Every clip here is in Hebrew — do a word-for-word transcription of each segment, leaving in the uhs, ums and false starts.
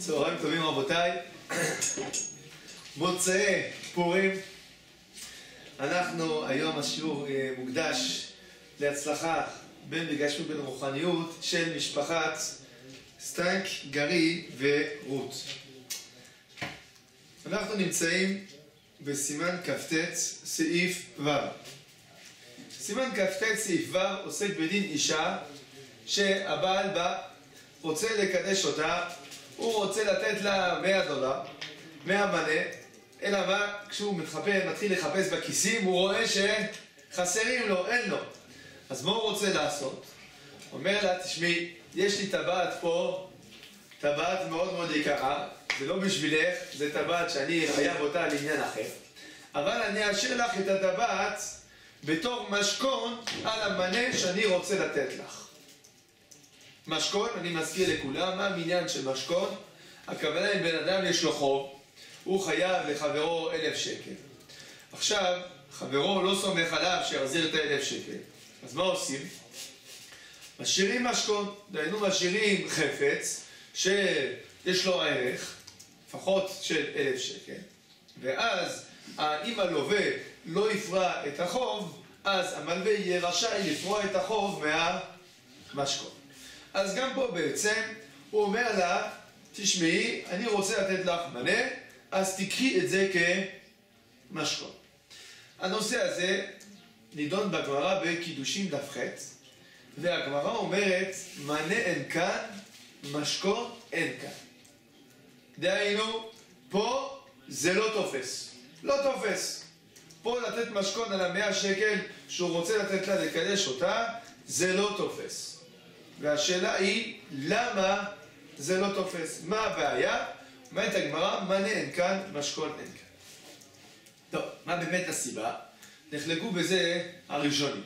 צהריים טובים רבותיי, מוצאי פורים. אנחנו היום השיעור מוקדש להצלחה בין בגשמיות בין רוחניות של משפחת סטנק, גרי ורות. אנחנו נמצאים בסימן כ"ט סעיף ו'. סימן כ"ט סעיף ו' עוסק בדין אישה שהבעל בא, רוצה לקדש אותה, הוא רוצה לתת לה מאה דולר, מאה מנה, אלא מה? כשהוא מתחפש, מתחיל לחפש בכיסים, הוא רואה שחסרים לו, אין לו. אז מה הוא רוצה לעשות? אומר לה, תשמעי, יש לי טבעת פה, טבעת מאוד מאוד יקרה, זה לא בשבילך, זה טבעת שאני חייב אותה לעניין אחר, אבל אני אשאיר לך את הטבעת בתור משכון על המנה שאני רוצה לתת לך. משכון, אני מזכיר לכולם, מה העניין של משכון? הכוונה אם בן אדם יש לו חוב, הוא חייב לחברו אלף שקל. עכשיו, חברו לא סומך עליו שיחזיר את האלף שקל. אז מה עושים? משאירים משכון, דיינו משאירים חפץ שיש לו ערך, לפחות של אלף שקל, ואז אם הלווה לא יפרע את החוב, אז המלווה יהיה רשאי לפרוע את החוב מהמשכון. אז גם פה בעצם הוא אומר לה, תשמעי, אני רוצה לתת לך מנה, אז תקחי את זה כמשכון. הנושא הזה נידון בגמרא בקידושין דף ח', והגמרא אומרת, מנה אין כאן, משכון אין כאן. דהיינו, פה זה לא תופס. לא תופס. פה לתת משכון על המאה שקל שהוא רוצה לתת לה לקדש אותה, זה לא תופס. והשאלה היא, למה זה לא תופס? מה הבעיה? אומרת הגמרא, מנה אין כאן, משכון אין כאן. טוב, מה באמת הסיבה? נחלקו בזה הראשונים.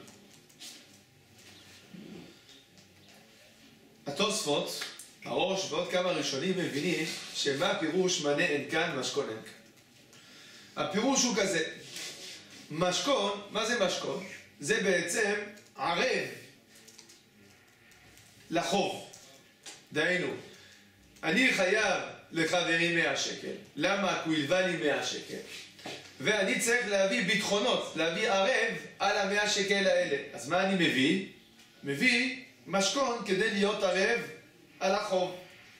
התוספות, הראש ועוד כמה ראשונים מבינים שמה הפירוש מנה אין כאן, משכון אין כאן. הפירוש הוא כזה, משכון, מה זה משכון? זה בעצם ערב לחוב. דהיינו, אני חייב לחברי מאה שקל. למה? כי הוא הלווה לי מאה שקל. ואני צריך להביא ביטחונות, להביא ערב על המאה שקל האלה. אז מה אני מביא? מביא משכון כדי להיות ערב על החוב.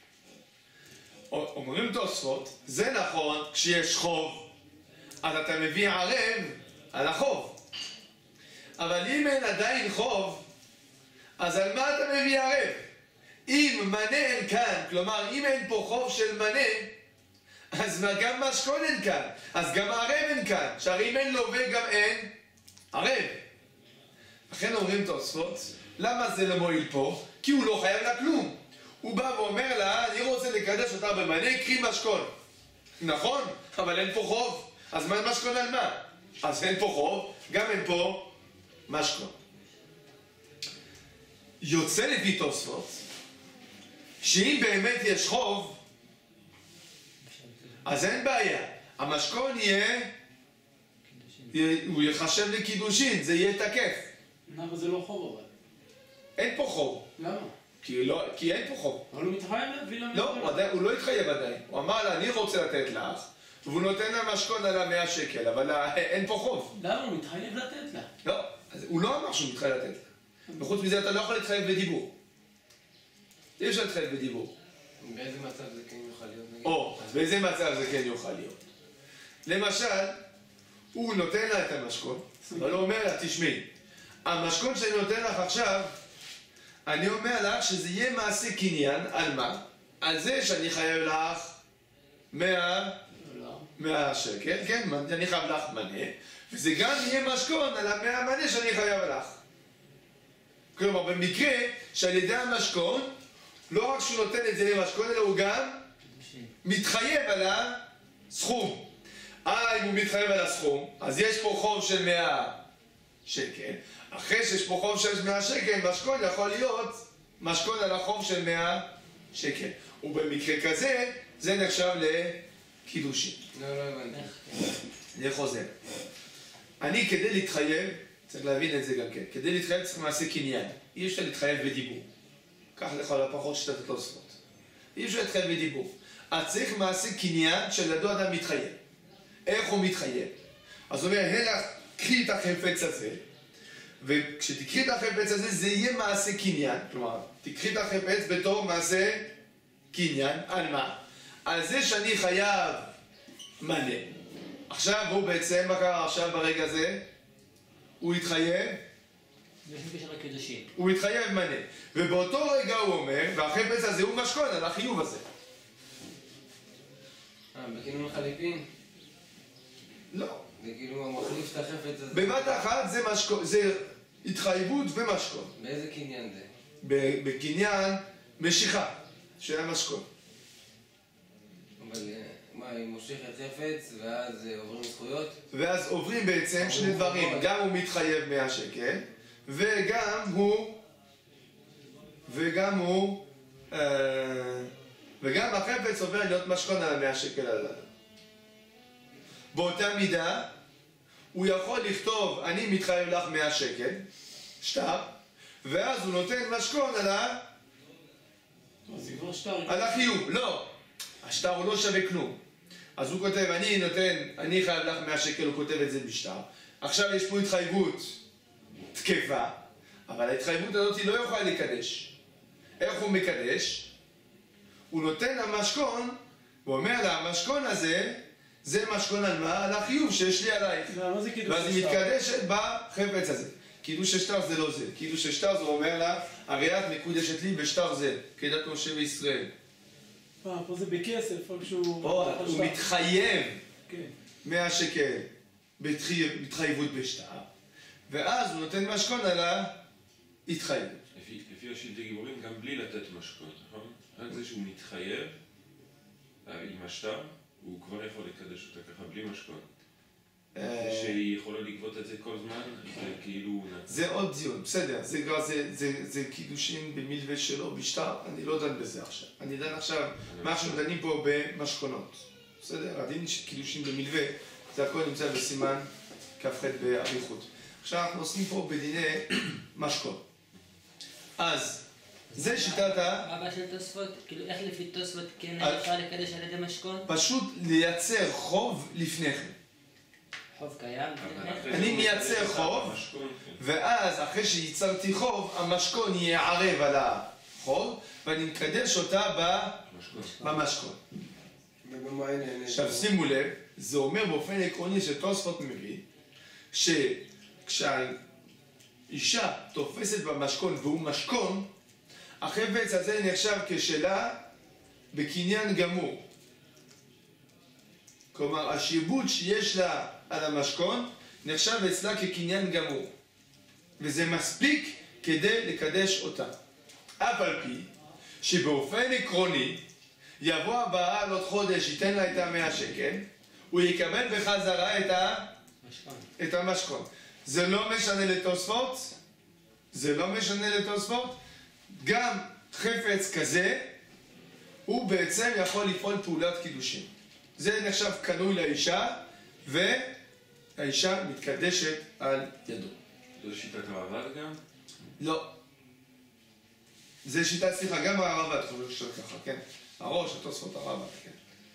אומרים תוספות, זה נכון כשיש חוב, אז אתה מביא ערב על החוב. אבל אם אין עדיין חוב, אז על מה אתה מביא ערב? אם מנה אין כאן, כלומר אם אין פה חוב של מנה, אז גם משכון אין כאן, אז גם ערב אין כאן, שהרי אם אין לווה גם אין ערב. לכן אומרים תוספות, למה זה לא מועיל פה? כי הוא לא חייב לה כלום. הוא בא ואומר לה, אני רוצה לקדש אותה במנה, קחי משכון. נכון, אבל אין פה חוב, אז מה משכון על מה? אז אין פה חוב, גם אין פה משכון. יוצא לפי תוספות שאם באמת יש חוב, אז אין בעיה, המשכון יהיה, הוא יחשב לקידושין, זה יהיה תקף. למה זה לא חוב אבל? אין פה חוב. למה? כי, לא, כי אין פה חוב. אבל הוא מתחייב להביא לה... לא, הוא, הוא לא התחייב עדיין. הוא אמר לה, אני רוצה לתת לך, והוא נותן לה משכון על המאה שקל, אבל אין פה חוב. למה? הוא מתחייב לתת לה. לא, אז הוא לא אמר שהוא מתחייב לתת לה. וחוץ מזה אתה לא יכול להתחייב בדיבור. אי אפשר להתחייב בדיבור. באיזה מצב זה כן יוכל להיות? או, אז באיזה מצב זה כן יוכל להיות? למשל, הוא נותן לה את המשכון, אבל הוא אומר לה, תשמעי, המשכון שאני נותן לך עכשיו, אני אומר לך שזה יהיה מעשה קניין, על מה? על זה שאני חייב לך מאה, מאה שקל, כן, אני חייב לך מנה, וזה גם יהיה משכון על המאה מנה שאני חייב לך. כלומר, במקרה שעל ידי המשכון, לא רק שהוא נותן את זה למשכון, אלא הוא גם מתחייב על הסכום. אה, אם הוא מתחייב על הסכום, אז יש פה חוב של מאה שקל. אחרי שיש פה חוב של מאה שקל, משכון יכול להיות משכון על החוב של מאה שקל. ובמקרה כזה, זה נחשב לקידושין. לא, לא הבנתי. אני חוזר. אני כדי להתחייב, צריך להבין את זה גם כן, כדי להתחייב צריך מעשה קניין. אי אפשר להתחייב בדיבור. כך לכל הפחות שתת התוספות. אי אפשר להתחייב בדיבור. אז צריך מעשה קניין שלידו אדם מתחייב. איך הוא מתחייב? אז הוא אומר, הלך, קחי את החפץ הזה, וכשתקחי את החפץ הזה זה יהיה מעשה קניין. כלומר, תקחי את החפץ בתור מעשה קניין. על מה? על זה שאני חייב מלא. עכשיו הוא בעצם, מה קרה עכשיו ברגע הזה? הוא התחייב? הוא התחייב מלא. ובאותו רגע הוא אומר, והחפץ הזה הוא משכון על החיוב הזה. אה, בכינון חליפין? לא. זה כאילו הוא מחליף את החפץ הזה. בבת אחת זה משכון, זה התחייבות ומשכון. באיזה קניין זה? בקניין משיכה של המשכון. אבל מה, היא מושכת חפץ ואז עוברים זכויות? ואז עוברים בעצם שני דברים, גם הוא מתחייב מאה שקל וגם הוא וגם הוא אה, וגם החפץ עובר להיות משכון על המאה שקל הללו. באותה מידה הוא יכול לכתוב אני מתחייב לך מאה שקל שטר, ואז הוא נותן משכון על ה... זה כבר שטר. על החיוב. לא, השטר הוא לא שווה כלום. אז הוא כותב אני נותן, אני חייב לך מאה שקל, הוא כותב את זה בשטר. עכשיו יש פה התחייבות תקפה, אבל ההתחייבות הזאת היא לא יכולה לקדש. איך הוא מקדש? הוא נותן למשכון, הוא אומר לה, המשכון הזה זה משכון על מה? על החיוב שיש לי עלייך. מה זה קידוש ואז היא השטר? מתקדשת בחפץ הזה. קידוש השטר זה לא זה. קידוש השטר זה אומר לה, הרי את מקודשת לי בשטר זה, כדת משה וישראל. אה, פה זה בכסף, איפשהו... פה הוא מתחייב כן. מאה שקל בהתחייבות בשטר, ואז הוא נותן משכון על ההתחייבות. לפי, לפי השלטי גיבורים, גם בלי לתת משכון, נכון? רק זה שהוא מתחייב עם השטר, הוא כבר יכול לקדש אותה ככה בלי משכון. שהיא יכולה לגבות את זה כל זמן, זה כאילו... זה עוד דיון, בסדר, זה כבר, זה, זה, זה קידושים במלווה שלו, בשטר, אני לא דן בזה עכשיו. אני דן עכשיו, מה שאנחנו דנים פה במשכונות. בסדר, הדין של קידושים במלווה, זה הכל נמצא בסימן כ"ח באריכות. עכשיו אנחנו עושים פה בדיני משכון. אז, זה שיטת ה... מה הבעיה של תוספות? כאילו איך לפי תוספות כן אפשר לקדש על ידי משכון? פשוט לייצר חוב לפני כן. חוב קיים? אני מייצר חוב, ואז אחרי שייצרתי חוב, המשכון יערב על החוב, ואני מקדש אותה במשכון. עכשיו שימו לב, זה אומר באופן עקרוני שתוספות מביא, שכשהאישה תופסת במשכון והוא משכון, החפץ הזה נחשב כשלה בקניין גמור. כלומר, השיבוט שיש לה על המשכון נחשב אצלה כקניין גמור, וזה מספיק כדי לקדש אותה. אף על פי שבאופן עקרוני יבוא הבעל עוד חודש, ייתן לה את המאה שקל, הוא יקבל בחזרה את, ה... את המשכון. זה לא משנה לתוספות, זה לא משנה לתוספות, גם חפץ כזה הוא בעצם יכול לפעול פעולת קידושים. זה נחשב קנוי לאישה, והאישה מתקדשת על ידו. זו שיטת הרעב"ד גם? לא. זה שיטת, סליחה, גם הרעב"ד, חושב לשאול ככה, כן. הראש, התוספות הרעב"ד, כן.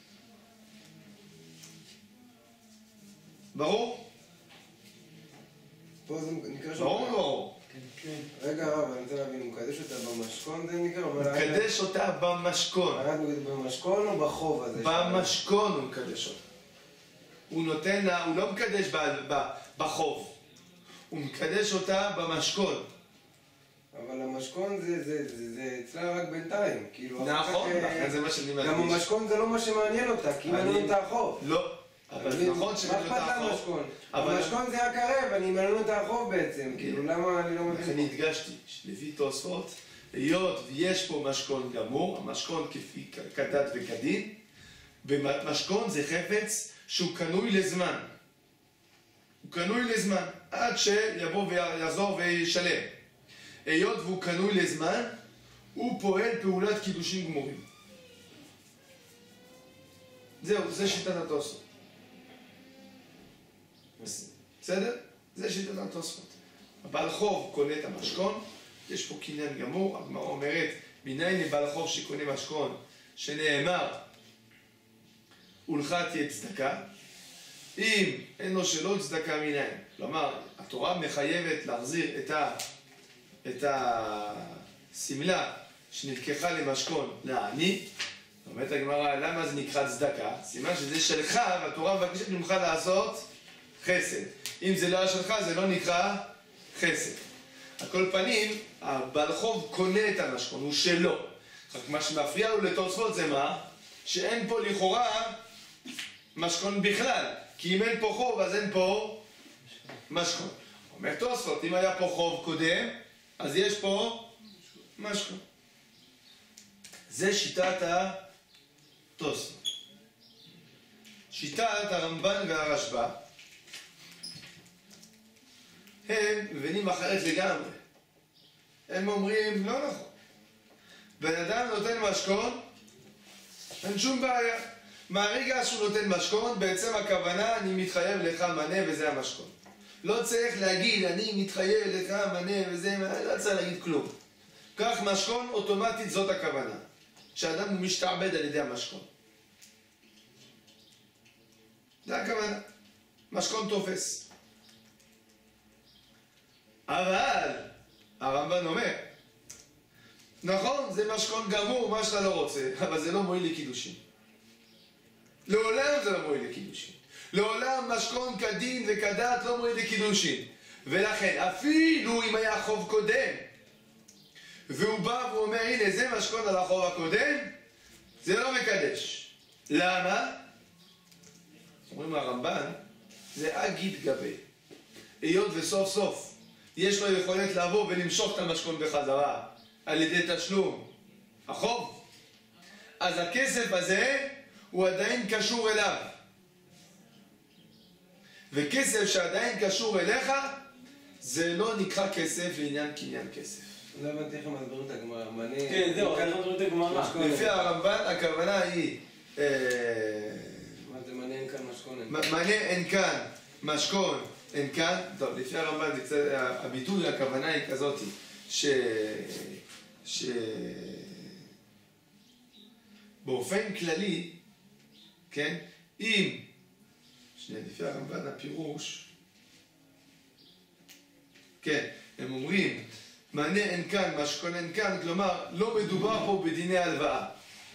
ברור? פה זה נקרא... ברור ברור. רגע רב, אני רוצה להבין, הוא מקדש אותה במשכון זה נקרא? הוא מקדש אותה במשכון. במשכון או בחוב הזה? במשכון הוא מקדש אותה. הוא נותן לה, הוא לא מקדש בחוב. הוא מקדש אותה במשכון. אבל המשכון זה, זה, זה, זה אצלה רק בינתיים, כאילו... נכון, לכן זה מה שאני מדגיש. גם המשכון זה לא מה שמעניין אותה, כי אם אני נותן את החוב. לא, אבל נכון שמעניין אותה החוב. מה אכפת למשכון? המשכון זה הקרב, אני מעניין אותה החוב בעצם, כאילו למה אני לא מבין? לכן הדגשתי, לפי תוספות, היות ויש פה משכון גמור, המשכון כפי כדת וכדין, ומשכון זה חפץ שהוא קנוי לזמן. הוא קנוי לזמן, עד שיבוא ויעזור וישלם. היות והוא קנוי לזמן, הוא פועל פעולת קידושים גמורים. זהו, זה שיטת התוספות. בסדר? זה שיטת התוספות. הבעל חוב קונה את המשכון, יש פה קניין גמור, הגמרא אומרת, מניין לבעל חוב שקונה משכון, שנאמר, ולך תהיה צדקה. אם אין לו שלא צדקה מניין. כלומר, התורה מחייבת להחזיר את, ה, את הסמלה שנלקחה למשכון לעני. אומרת הגמרא, למה זה נקרא צדקה? סימן שזה שלך, והתורה מבקשת ממך לעשות חסד. אם זה לא היה שלך, זה לא נקרא חסד. על כל פנים, הבעל חוב קונה את המשכון, הוא שלו. רק מה שמפריע לו לתוספות זה מה? שאין פה לכאורה משכון בכלל. כי אם אין פה חוב, אז אין פה משכון. אומר תוספות, אם היה פה חוב קודם, אז יש פה משכון. זה שיטת התוספות. שיטת הרמב"ן והרשב"א, הם מבינים אחרת לגמרי. הם אומרים, לא נכון. בן אדם נותן משכון, אין שום בעיה. מהרגע שהוא נותן משכון, בעצם הכוונה, אני מתחייב לך מנה וזה המשכון. לא צריך להגיד, אני מתחייב לך מנה וזה, לא צריך להגיד כלום. כך משכון, אוטומטית זאת הכוונה. שאדם הוא משתעבד על ידי המשכון. זה הכוונה. משכון תופס. אבל, הרמב"ן אומר, נכון, זה משכון גמור, מה שאתה לא רוצה, אבל זה לא מועיל לקידושין. לעולם זה לא מועיל לקידושין. לעולם משכון כדין וכדת לא מועיל לקידושין. ולכן, אפילו אם היה חוב קודם, והוא בא ואומר, הנה, זה משכון על החוב הקודם, זה לא מקדש. למה? אומרים הרמב"ן, זה אגיד גבי. היות וסוף סוף יש לו יכולת לעבור ולמשוך את המשכון בחזרה על ידי תשלום החוב, אז הכסף הזה הוא עדיין קשור אליו. וכסף שעדיין קשור אליך, זה לא נקרא כסף לעניין קניין כסף. לא הבנתי איך הם מסבירים את הגמרא. מנה... כן, זהו, איך מסבירים את הגמרא. לפי הרמב"ן, הכוונה היא... מה זה מנה אין כאן משכון? מנה אין כאן משכון אין כאן. טוב, לפי הרמב"ן, הביטוי, הכוונה היא כזאת, ש... ש... באופן כללי, כן, אם... שנייה, לפי הרמב"ן, הפירוש... כן, הם אומרים, מנה אין כאן, משכון אין כאן, כלומר, לא מדובר פה בדיני הלוואה.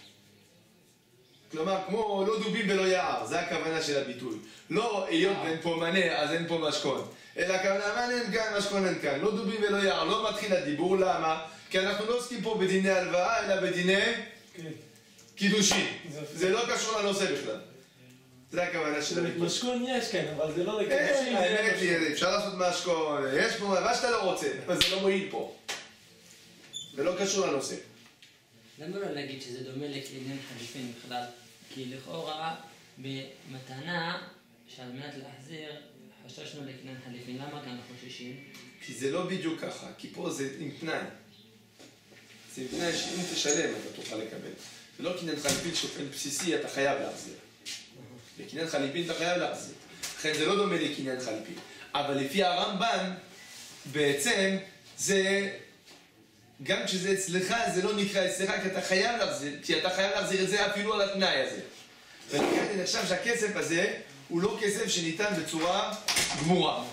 כלומר, כמו לא דובים ולא יער, זה הכוונה של הביטוי. לא היות ואין פה מנה, אז אין פה משכון. אלא הכוונה, מנה אין כאן, משכון אין כאן. לא דובים ולא יער, לא מתחיל הדיבור, למה? כי אנחנו לא עוסקים פה בדיני הלוואה, אלא בדיני קידושין. זה לא קשור לנושא בכלל. זה הכוונה של הביטוי. משכון יש כן, אבל זה לא לקידושין. האמת היא, אפשר לעשות משכון, יש פה מה שאתה לא רוצה, אבל זה לא מועיל פה. זה לא קשור לנושא. למה לא להגיד שזה דומה לקניין חליפין בכלל? כי לכאורה במתנה שעל מנת להחזיר חששנו לקניין חליפין. למה כאן אנחנו חוששים? כי זה לא בדיוק ככה, כי פה זה עם תנאי. זה עם תנאי שאם תשלם אתה תוכל לקבל. זה לא קניין חליפין שאופן בסיסי אתה חייב להחזיר. בקניין חליפין אתה חייב להחזיר. לכן זה לא דומה לקניין חליפין. אבל לפי הרמב"ן, בעצם זה... גם כשזה אצלך, זה לא נקרא אצלך, כי אתה חייב להחזיר, כי אתה חייב להחזיר את זה אפילו על התנאי הזה. ולכן אני חושב שהכסף הזה הוא לא כסף שניתן בצורה גמורה.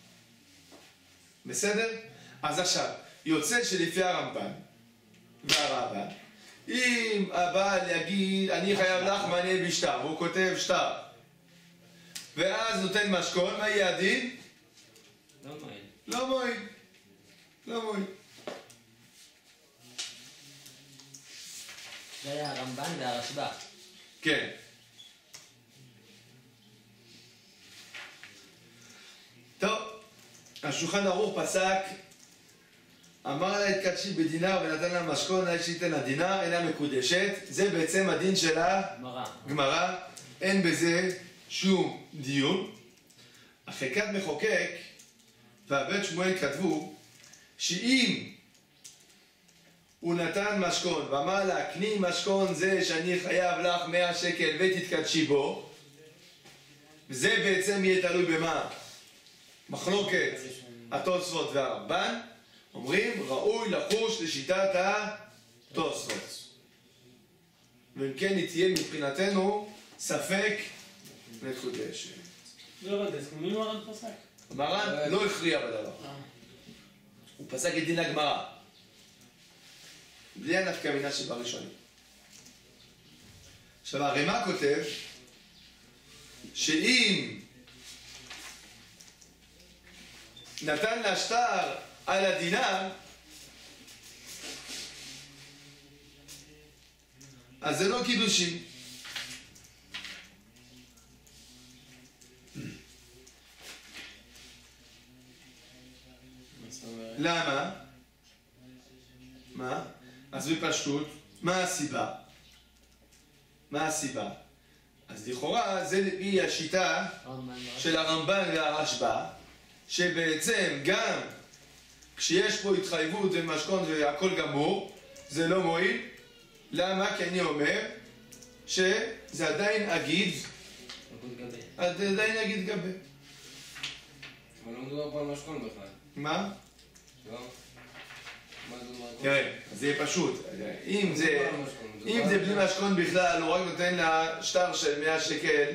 בסדר? אז עכשיו, יוצא שלפי הרמב"ן והרמב"ן, אם הבעל יגיד, אני חייב לך מנה בשטר, והוא כותב שטר, ואז נותן משכון, מה יהיה הדין? לא מועיל. לא מועיל. לא מועיל. זה היה הרמב"ן והרשב"א. כן. טוב, השולחן ערוך פסק, אמר לה התקדשי בדינר ונתן לה משכון, לה שייתן לה דינר, אינה מקודשת. זה בעצם הדין של הגמרא. אין בזה שום דיון. החלקת מחוקק והבית שמואל כתבו שאם הוא נתן משכון ואמר לה, קני משכון זה שאני חייב לך מאה שקל ותתקדשי בו, זה בעצם יהיה תלוי במה? מחלוקת התוספות והרמב"ן. אומרים, ראוי לחוש לשיטת התוספות. ואם כן, היא תהיה מבחינתנו ספק מקודשת. לא יודע, אז מי מרן פסק? מרן לא הכריע בדבר. הוא פסק את דין הגמרא. בלי הנפקא מינה שבראשונים. עכשיו הרמ"א כותב שאם נתן לה שטר על הדינר, אז זה לא קידושין. למה? מה? אז בפשטות, מה הסיבה? מה הסיבה? אז לכאורה זה היא השיטה של הרמב"ן והרשב"א, שבעצם גם כשיש פה התחייבות ומשכון והכל גמור, זה לא מועיל. למה? כי אני אומר שזה עדיין אגיד, עדיין אגיד גבה. אבל לא מדובר פה על משכון בכלל. מה? לא? מה מדובר פה? תראה, אז זה יהיה פשוט. אם זה, אם זה בלי משכון בכלל, הוא רק נותן לה שטר של מאה שקל,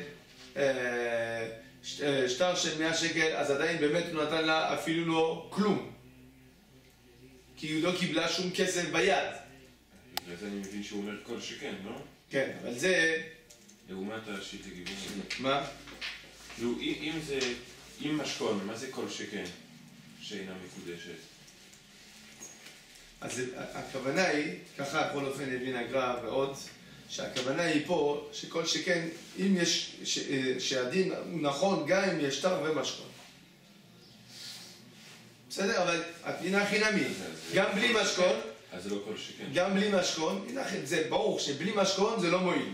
שטר של מאה שקל, אז עדיין באמת הוא נתן לה אפילו לא כלום. כי היא לא קיבלה שום כסף ביד. בגלל זה אני מבין שהוא אומר כל שכן, לא? כן, אבל זה... לעומת השיט לגיוון. מה? נו, אם זה... אם משכון, מה זה כל שכן שאינה מקודשת? אז הכוונה היא, ככה בכל אופן הבין הגר"א ועוד, שהכוונה היא פה שכל שכן, אם יש, ש, שהדין הוא נכון גם אם יש שטר ומשכון. בסדר? אבל הפינה חינמי, גם בלי משכון, אז זה לא כל שכן. גם בלי משכון, זה ברור שבלי משכון זה לא מועיל.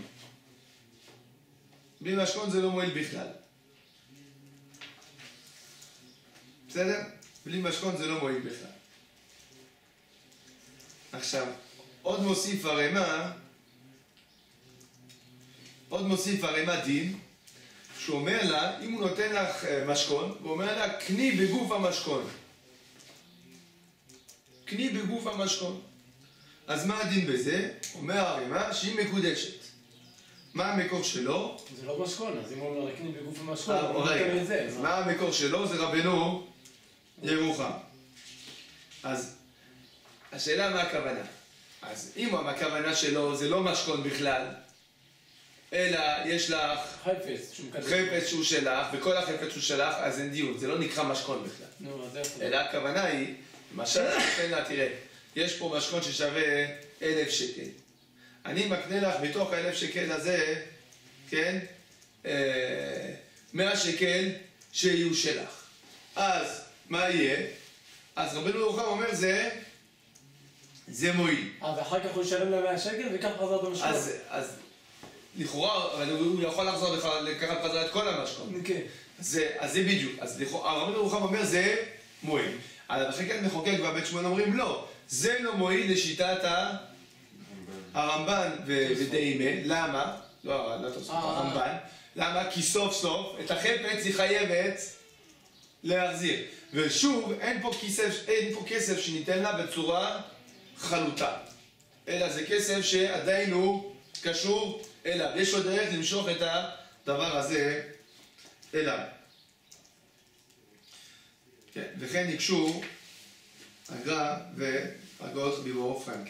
בלי משכון זה לא מועיל בכלל. בסדר? בלי משכון זה לא מועיל בכלל. עכשיו, עוד מוסיף הרמ"א, עוד מוסיף הרמ"א דין, שהוא אומר לה, אם הוא נותן לך משכון, הוא אומר לה, קני בגוף המשכון. קני בגוף המשכון. אז מה הדין בזה? אומר הרמ"א שהיא מקודשת. מה המקור שלו? זה לא משכון, אז אם הוא אומר לקני בגוף המשכון, הוא רגע, נותן את זה. אז מה המקור שלו? זה רבנו ירוחם. אז השאלה מה הכוונה? אז אם הכוונה שלו זה לא משכון בכלל, אלא יש לך חפץ שהוא מקדש. חפץ שהוא שלך, וכל החפץ שהוא שלך, אז אין דיון, זה לא נקרא משכון בכלל. נו, אז איפה? אלא הכוונה היא, למשל, תן לה, תראה, יש פה משכון ששווה אלף שקל. אני מקנה לך בתוך האלף שקל הזה, כן, אה, מאה שקל שיהיו שלך. אז מה יהיה? אז רבנו ירוחם אומר זה, זה מועיל. אה, ואחר כך הוא ישלם לה מאה שקל וכך חזר במשכון. אז, אז לכאורה, אבל הוא יכול לחזור לקחת חזרה את כל המשכון. כן. זה, אז זה בדיוק. אז רבנו ירוחם אומר זה מועיל. אבל אחרי כן מחוקק והבית שמואל אומרים לא, זה לא מועיל לשיטת הרמב"ן ודיימה. למה? לא, לא תעשו, הרמב"ן. למה? כי סוף סוף את החפץ היא חייבת להחזיר. ושוב, אין פה כסף, אין פה כסף שניתן לה בצורה חלוטה. אלא זה כסף שעדיין הוא קשור אליו. יש לו דרך למשוך את הדבר הזה אליו. כן, וכן ניגשו הגר"א והגאון ביבורו פרנקל.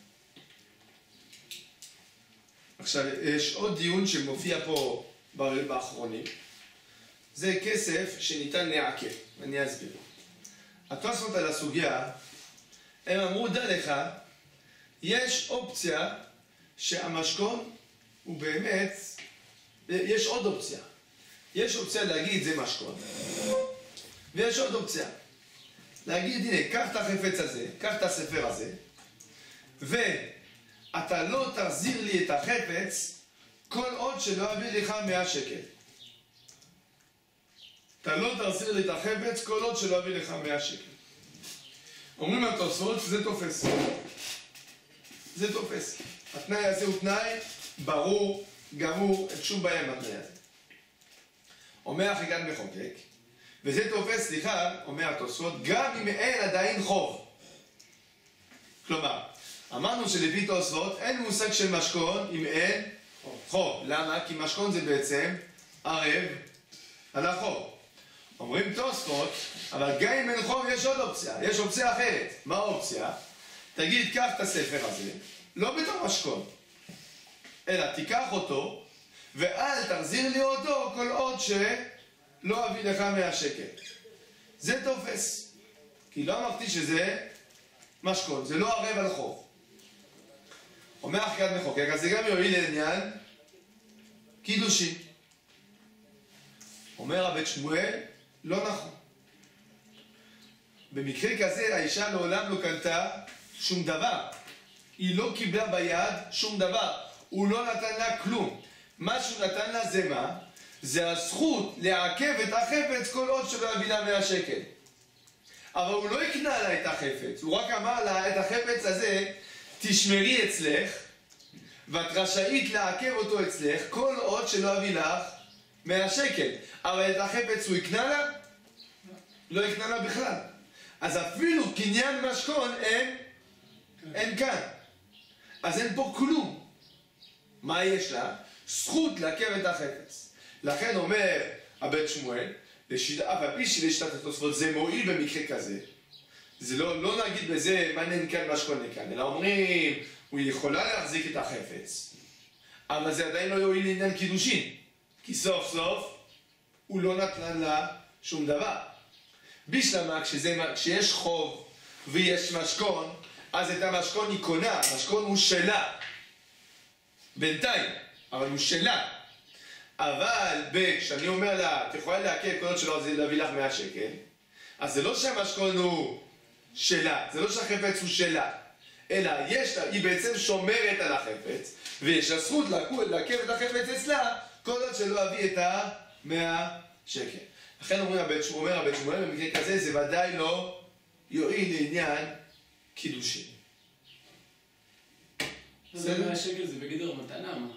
עכשיו, יש עוד דיון שמופיע פה באחרונים. זה כסף שניתן לעקל, אני אסביר. התוספות על הסוגיה, הם אמרו, דע לך, יש אופציה שהמשכון הוא באמת, יש עוד אופציה. יש אופציה להגיד זה משכון, ויש עוד אופציה. להגיד, הנה, קח את החפץ הזה, קח את הספר הזה, ואתה לא תחזיר לי את החפץ כל עוד שלא אביא לך מאה שקל. אתה לא תחזיר לי את החפץ כל עוד שלא אביא לך מאה שקל. אומרים התוספות שזה תופס. זה תופס. התנאי הזה הוא תנאי ברור, גמור, אין שום בעיה עם התנאי הזה. אומר החיקת מחוקק, וזה תופס, סליחה, אומר התוספות, גם אם אין עדיין חוב. כלומר, אמרנו שלפי תוספות אין מושג של משכון אם אין חוב. למה? כי משכון זה בעצם ערב על החוב. אומרים תוספות, אבל גם אם אין חוב יש עוד אופציה, יש אופציה אחרת. מה האופציה? תגיד, קח את הספר הזה, לא בתור משכון, אלא תיקח אותו, ואל תחזיר לי אותו כל עוד שלא אביא לך מאה שקל. זה תופס. כי לא אמרתי שזה משכון, זה לא ערב על חוב. אומר החייאת מחוקק, אז זה גם יועיל לעניין קידושין. אומר הבית שמואל, לא נכון. במקרה כזה האישה לעולם לא קנתה שום דבר. היא לא קיבלה ביד שום דבר. הוא לא נתן לה כלום. מה שהוא נתן לה זה מה? זה הזכות לעכב את החפץ כל עוד שלא יביא לה מאה שקל. אבל הוא לא הקנה לה את החפץ. הוא רק אמר לה את החפץ הזה תשמרי אצלך ואת רשאית לעכב אותו אצלך כל עוד שלא יביא לך מאה שקל. אבל את החפץ הוא יקנה לה? לא יקנה לה בכלל. אז אפילו קניין משכון אין, אין כאן. אז אין פה כלום. מה יש לה? זכות לעכב את החפץ. לכן אומר הבית שמואל, אף על פי שלשיטת התוספות זה מועיל במקרה כזה. זה לא, לא נגיד בזה מעניין כאן משכון לכאן, אלא אומרים, הוא יכולה להחזיק את החפץ, אבל זה עדיין לא יועיל לעניין קידושין, כי סוף סוף הוא לא נתן לה שום דבר. בשלמה, כשזה, כשיש חוב ויש משכון, אז את המשכון היא קונה, המשכון הוא שלה. בינתיים, אבל הוא שלה. אבל כשאני אומר לה, את יכולה להקל כל עוד שלא זה להביא לך מאה שקל, אז זה לא שהמשכון הוא שלה, זה לא שהחפץ הוא שלה, אלא יש לה, היא בעצם שומרת על החפץ, ויש לה זכות לעכב את החפץ אצלה, כל עוד שלא הביא את המאה שקל. לכן אומר הבית שמואל, במקרה כזה זה ודאי לא יועיל לעניין קידושין. זה מאה שקל זה בגדר מתנה, מה?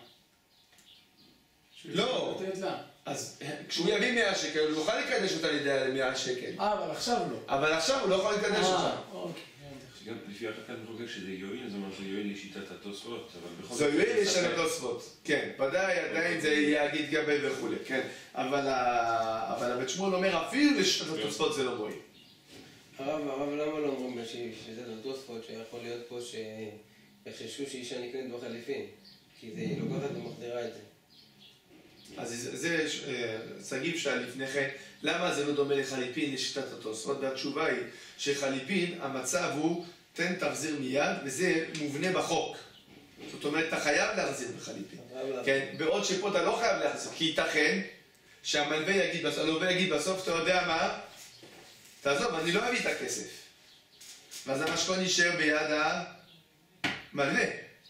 לא, אז כשהוא יביא מאה שקל הוא יוכל לקדש אותה לידי מאה שקל. אה, אבל עכשיו לא. אבל עכשיו הוא לא יכול לקדש אותה. אה, אוקיי. גם לפי החלטת מחוקק שזה יועיל, זאת אומרת זה יועיל לשיטת התוספות, אבל בכל זה יועיל לשיטת התוספות, כן, ודאי עדיין זה יגיד גבי וכולי, כן, אבל הבית שמואל אומר אפילו לשיטת התוספות זה לא מועיל. הרב, הרב, למה לא אומרים בשיטת התוספות שיכול להיות פה שיחששו שאישה נקנית בחליפין? כי זה היא לוקחת ומחדירה את זה. אז זה סגיב שאל לפני כן, למה זה לא דומה לחליפין לשיטת התוספות? והתשובה היא שחליפין המצב הוא תן תחזיר מיד וזה מובנה בחוק. זאת אומרת אתה חייב להחזיר בחליפין. כן, בעוד שפה אתה לא חייב להחזיר, כי ייתכן שהמלווה יגיד, הלווה יגיד בסוף אתה יודע מה? תעזוב, אני לא אביא את הכסף. ואז המשכון יישאר ביד המלווה.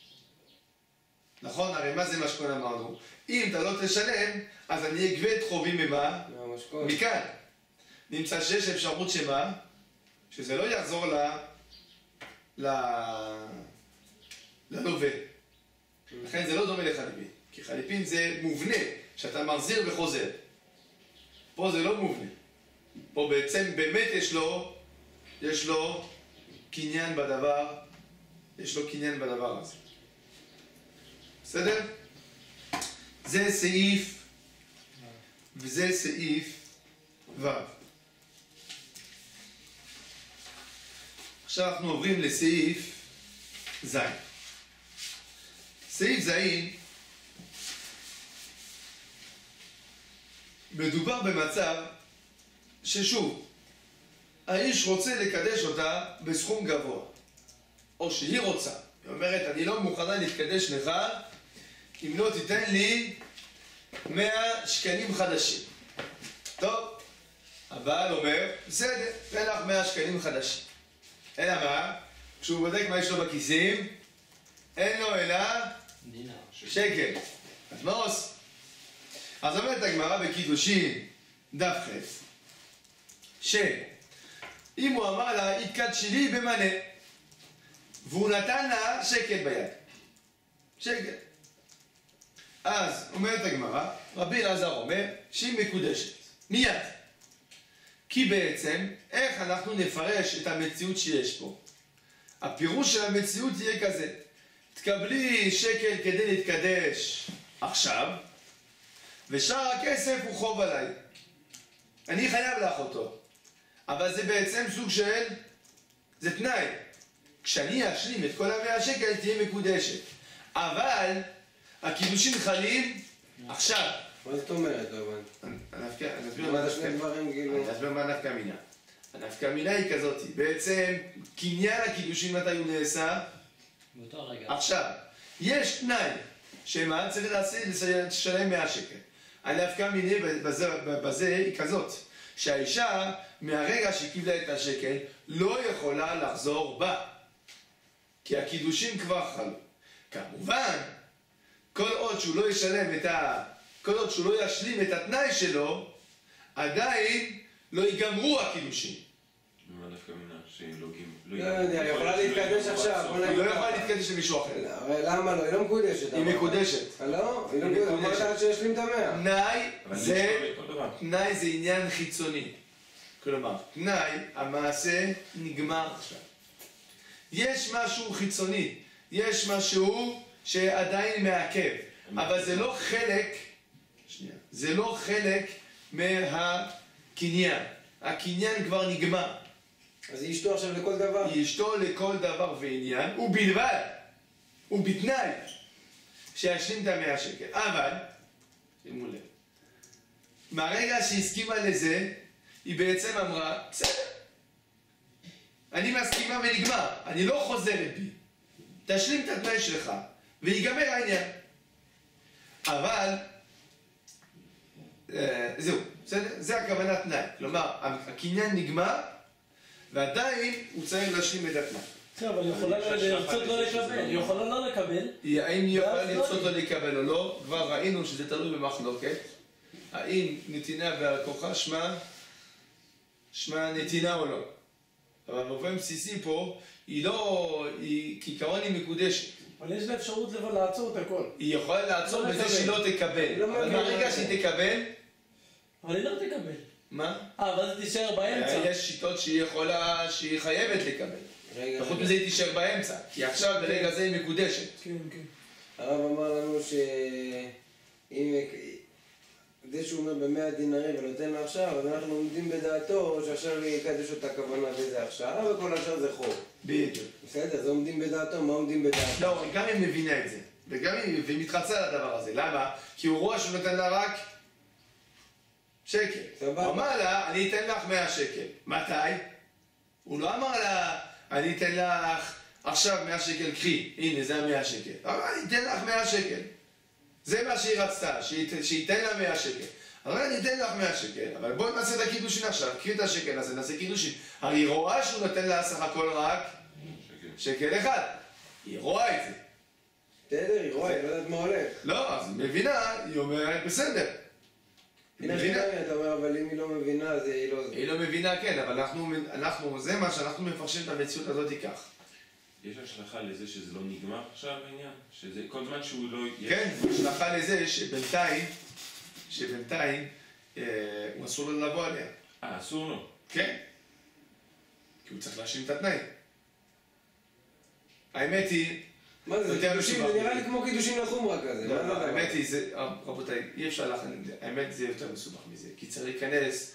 נכון? הרי מה זה משכון אמרנו? אם אתה לא תשלם, אז אני אגבה את חובי ממה? מכאן. נמצא שיש אפשרות שמה? שזה לא יחזור ל... ל... ללווה. לכן זה לא דומה לחליפין. כי חליפין זה מובנה, שאתה מחזיר וחוזר. פה זה לא מובנה. פה בעצם באמת יש לו, יש לו קניין בדבר, יש לו קניין בדבר הזה. בסדר? זה סעיף, וזה סעיף ו'. עכשיו אנחנו עוברים לסעיף ז'. סעיף ז' מדובר במצב ששוב, האיש רוצה לקדש אותה בסכום גבוה, או שהיא רוצה. היא אומרת, אני לא מוכנה להתקדש לך אם לא תיתן לי מאה שקלים חדשים. טוב, הבעל אומר, בסדר, תן לך מאה שקלים חדשים. אלא מה? כשהוא בודק מה יש לו בכיסים, אין לו אלא שקל. אז מה עושה? אז אומרת הגמרא בקידושין דף ח' שאם הוא אמר לה, התקדשי לי במנה, והוא נתן לה שקל ביד. שקל. אז אומרת הגמרא, רבי אלעזר אומר שהיא מקודשת, מיד. כי בעצם, איך אנחנו נפרש את המציאות שיש פה? הפירוש של המציאות יהיה כזה, תקבלי שקל כדי להתקדש עכשיו, ושאר הכסף הוא חוב עליי. אני חייב לך אותו. אבל זה בעצם סוג של... זה תנאי. כשאני אשלים את כל המאה שקל תהיה מקודשת. אבל הקידושים חלים עכשיו. מה זאת אומרת, לא הבנתי? אני אסביר מה שני דברים, כאילו... אני אסביר מה נפקא מינה. הנפקא מינה היא כזאת. בעצם קניין הקידושים מתי הוא נעשה? באותו רגע. עכשיו, יש תנאי שמה צריך לשלם מאה שקל. הנפקא מינה בזה, בזה היא כזאת, שהאישה מהרגע שהיא קיבלה את השקל לא יכולה לחזור בה, כי הקידושים כבר חלו. כמובן, כל עוד שהוא לא ישלם את ה... כל עוד שהוא לא ישלים את התנאי שלו, עדיין לא ייגמרו הקידושים. מה דווקא מינה? שהיא לא גימ... לא יודע, היא יכולה להתקדש עכשיו. היא לא יכולה להתקדש למישהו אחר. למה לא? היא לא מקודשת. היא מקודשת. לא? היא לא מקודשת. אמרת שישלים את המאה. תנאי זה... תנאי זה עניין חיצוני. כלומר, תנאי, המעשה נגמר עכשיו. יש משהו חיצוני. יש משהו שעדיין מעכב. אבל זה לא חלק... שנייה. זה לא חלק מהקניין. הקניין כבר נגמר. אז היא אשתו עכשיו לכל דבר? היא אשתו לכל דבר ועניין, ובלבד, ובתנאי, שישלים את המאה שקל. אבל, שימו לב, מהרגע שהסכימה לזה, היא בעצם אמרה, בסדר, אני מסכימה ונגמר, אני לא חוזרת בי. תשלים את התנאי שלך, ויגמר העניין. אבל, אה, זהו, בסדר? זה הכוונה תנאי. כלומר, הקניין נגמר, ועדיין הוא צריך להשלים את התנאי. בסדר, אבל היא יכולה לרצות לא לקבל. היא יכולה לא לקבל. האם היא יכולה לרצות לא לקבל או לא? כבר ראינו שזה תלוי במחלוקת. האם נתינה בעל כוחה שמה, שמה נתינה או לא. אבל באופן בסיסי פה, היא לא, היא, כעיקרון היא מקודשת. אבל יש לה אפשרות לבוא לעצור את הכל. היא יכולה לעצור בזה שהיא לא תקבל. אבל מהרגע שהיא תקבל... אבל היא לא תקבל. מה? אה, ואז היא תישאר באמצע. יש שיטות שהיא יכולה, שהיא חייבת לקבל. רגע, וחוץ מזה היא תישאר באמצע. כי עכשיו ברגע זה היא מקודשת. כן, כן. הרב אמר לנו שאם... זה שהוא אומר במאה דינרים ונותן לה עכשיו, אז אנחנו עומדים בדעתו שעכשיו יקדש אותה כוונה וזה עכשיו, וכל השאר זה חוב. בדיוק. בסדר, אז עומדים בדעתו, מה עומדים בדעתו? לא, גם היא מבינה את זה. וגם היא, והיא מתחצה על הדבר הזה. למה? כי הוא רואה שהוא נותן לה רק שקל. סבבה. הוא אמר לה, אני אתן לך מאה שקל. מתי? הוא לא אמר לה, אני אתן לך עכשיו מאה שקל, קחי. הנה, זה המאה שקל. אבל אני אתן לך מאה שקל. זה מה שהיא רצתה, שייתן לה מאה שקל. אבל אני אתן לך מאה שקל, אבל בואי נעשה את הקידושין עכשיו, קחי את השקל הזה, נעשה קידושין. הרי היא רואה שהוא נותן לה סך הכל רק שקל אחד. היא רואה את זה. בסדר, היא רואה, היא לא יודעת מה הולך. לא, אז היא מבינה, היא אומרת בסדר. היא מבינה. אתה אומר, אבל אם היא לא מבינה, אז היא לא... היא לא מבינה, כן, אבל אנחנו, אנחנו, זה מה שאנחנו מפרשים את המציאות הזאת כך. יש השלכה לזה שזה לא נגמר עכשיו העניין? שזה כל זמן שהוא לא... כן, השלכה לזה שבינתיים, שבינתיים, אה, הוא אסור לו לבוא עליה. אה, אסור לו? כן. כי הוא צריך להשלים את התנאי. האמת היא... מה זה, זה קידושין, זה נראה לי כמו קידושין לחומרה כזה. לא, לא, האמת היא, זה, רבותיי, אי אפשר להכין את זה. האמת זה יותר מסובך מזה. כי צריך להיכנס...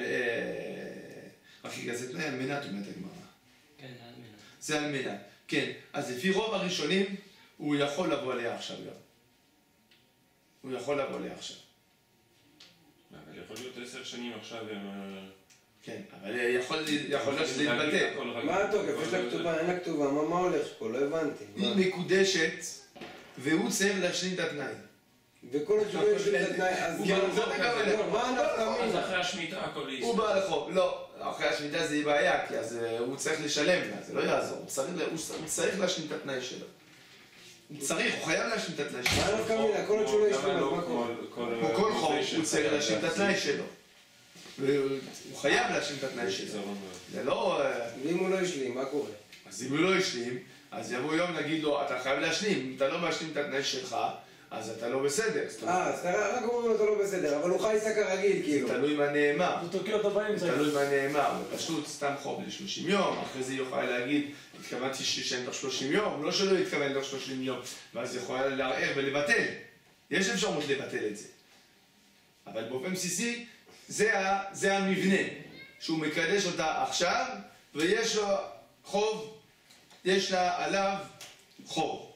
אחי, זה תנאי על מנת, אומרת הגמרא. כן, על מנת. זה על מנת. כן, אז לפי רוב הראשונים, הוא יכול לבוא עליה עכשיו גם. הוא יכול לבוא עליה עכשיו. אבל יכול להיות עשר שנים עכשיו... כן, אבל יכול להיות שזה יתבטא. מה התוקף? יש לה כתובה, אין לה כתובה, מה הולך פה? לא הבנתי. היא מקודשת, והוא צריך להשלים את התנאי. וכל עוד שהוא לא ישלים את התנאי, אז... מה אנחנו... אז אחרי השמיטה הכל להסתכל. הוא בא לחוב, לא. אחרי השמיטה זה יהיה בעיה, כי אז הוא צריך לשלם לה, זה לא יעזור. הוא צריך להשלים את התנאי שלו. הוא צריך, הוא חייב להשלים את התנאי שלו. מה לא קמינה? כל עוד שהוא לא ישלים, אז מה קורה? הוא כל חוב, הוא צריך להשלים את התנאי שלו. והוא חייב להשלים את התנאי שלו. זה לא... ואם הוא לא ישלים, מה קורה? אז אם הוא לא ישלים, אז יבוא יום נגיד לו, אתה חייב להשלים. אם אתה לא משלים את התנאי שלך, אז אתה לא בסדר. אה, אז רק אומרים לו אתה לא בסדר, אבל הוא חי עסק הרגיל, כאילו. זה תלוי מה נאמר. הוא תוקע אותו באמצע. זה תלוי מה נאמר. הוא פשוט סתם חוב ל-שלושים יום, אחרי זה יוכל להגיד, התכוונתי שישן תוך שלושים יום, לא שלא יתכוון תוך שלושים יום, ואז יכול לערער ולבטל. יש אפשרות לבטל את זה. אבל באופן בסיסי, זה, ה, זה המבנה, שהוא מקדש אותה עכשיו, ויש לו חוב, יש לה עליו חוב.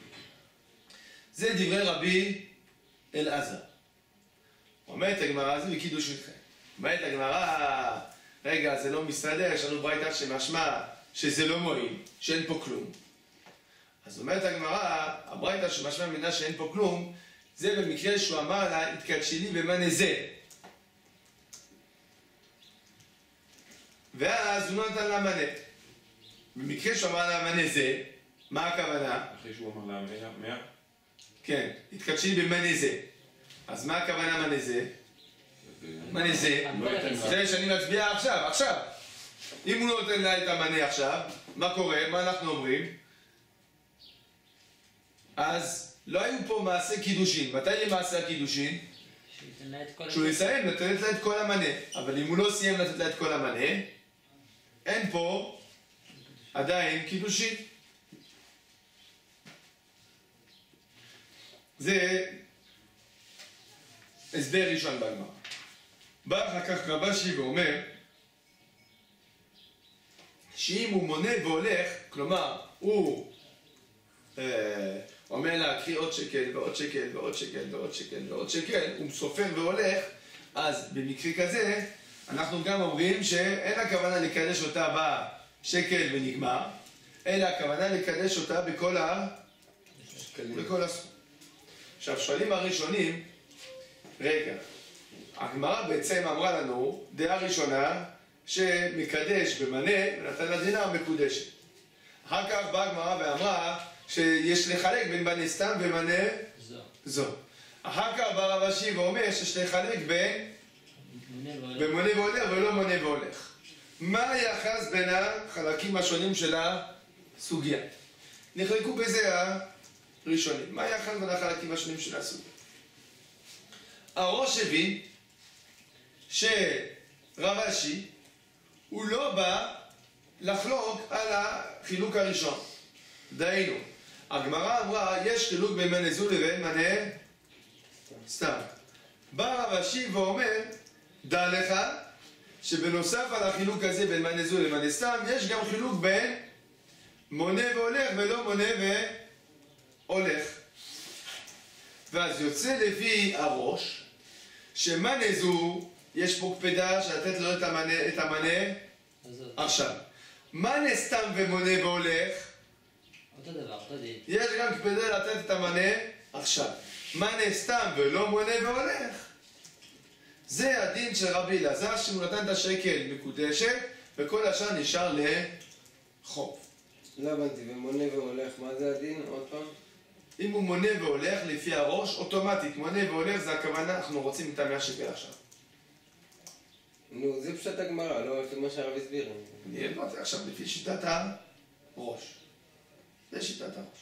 זה דברי רבי אלעזר. אומרת הגמרא, זה בקידוש איתכם. אומרת הגמרא, רגע, זה לא מסתדר, יש לנו ברייתא שמשמע שזה לא מועיל, שאין פה כלום. אז אומרת הגמרא, הברייתא שמשמע ממנה שאין פה כלום, זה במקרה שהוא אמר לה, התקדשי לי במנה זה. ואז הוא לא נתן לה מנה. במקרה שהוא אמר לה מנה זה, מה הכוונה? אחרי שהוא אמר לה מאה, מאה? כן, התקדשי לי במנה זה. אז מה הכוונה מנה זה? מנה זה, זה שאני מצביע עכשיו, עכשיו. אם הוא לא נותן לה את המנה עכשיו, מה קורה? מה אנחנו אומרים? אז לא היו פה מעשה קידושין. מתי יהיה מעשה הקידושין? כשהוא יסיים לתת לה את כל המנה. אבל אם הוא לא סיים לתת לה את כל המנה, אין פה עדיין קידושין. זה הסבר ראשון בגמרא. בא אחר כך רבשי ואומר שאם הוא מונה והולך, כלומר הוא אה, אומר לה קחי עוד שקל ועוד שקל ועוד שקל ועוד שקל ועוד שקל, הוא סופר והולך, אז במקרה כזה אנחנו גם אומרים שאין הכוונה לקדש אותה בשקל ונגמר, אלא הכוונה לקדש אותה בכל ה... בכל הסכום. עכשיו שואלים הראשונים, רגע, הגמרא בעצם אמרה לנו, דעה ראשונה, שמקדש במנה ונתן לה דינר מקודשת. אחר כך באה הגמרא ואמרה שיש לחלק בין מנה סתם ומנה זו. זו. אחר כך בא רב אשי ואומר שיש לחלק בין במונה והולך ולא מונה והולך. מה היחס בין החלקים השונים של הסוגיה? נחלקו בזה הראשונים. מה היחס בין החלקים השונים של הסוגיה? הראש הבין שרב אשי הוא לא בא לחלוק על החילוק הראשון. דהיינו, הגמרא אמרה, יש חילוק בין מנה זו לבין מנה סתם. בא רב אשי ואומר, דע לך שבנוסף על החילוק הזה בין מנה זו למנה סתם, יש גם חילוק בין מונה והולך ולא מונה והולך. ואז יוצא לפי הראש שמנה זו, יש פה קפדה שלתת לו את המנה, את המנה עכשיו. מנה סתם ומונה והולך, אותו דבר, אותו דין. יש גם קפדה לתת את המנה עכשיו. מנה סתם ולא מונה והולך, זה הדין של רבי אלעזר, שהוא נתן את השקל מקודשת וכל השאר נשאר לחוב. לא הבנתי, ומונה והולך, מה זה הדין? עוד פעם? אם הוא מונה והולך לפי הראש, אוטומטית מונה והולך זה הכוונה, אנחנו רוצים את המאה שקל עכשיו. נו, זה פשוט הגמרא, לא לפי מה שהרב הסביר. אני אמרתי עכשיו לפי שיטת הראש. זה שיטת הראש.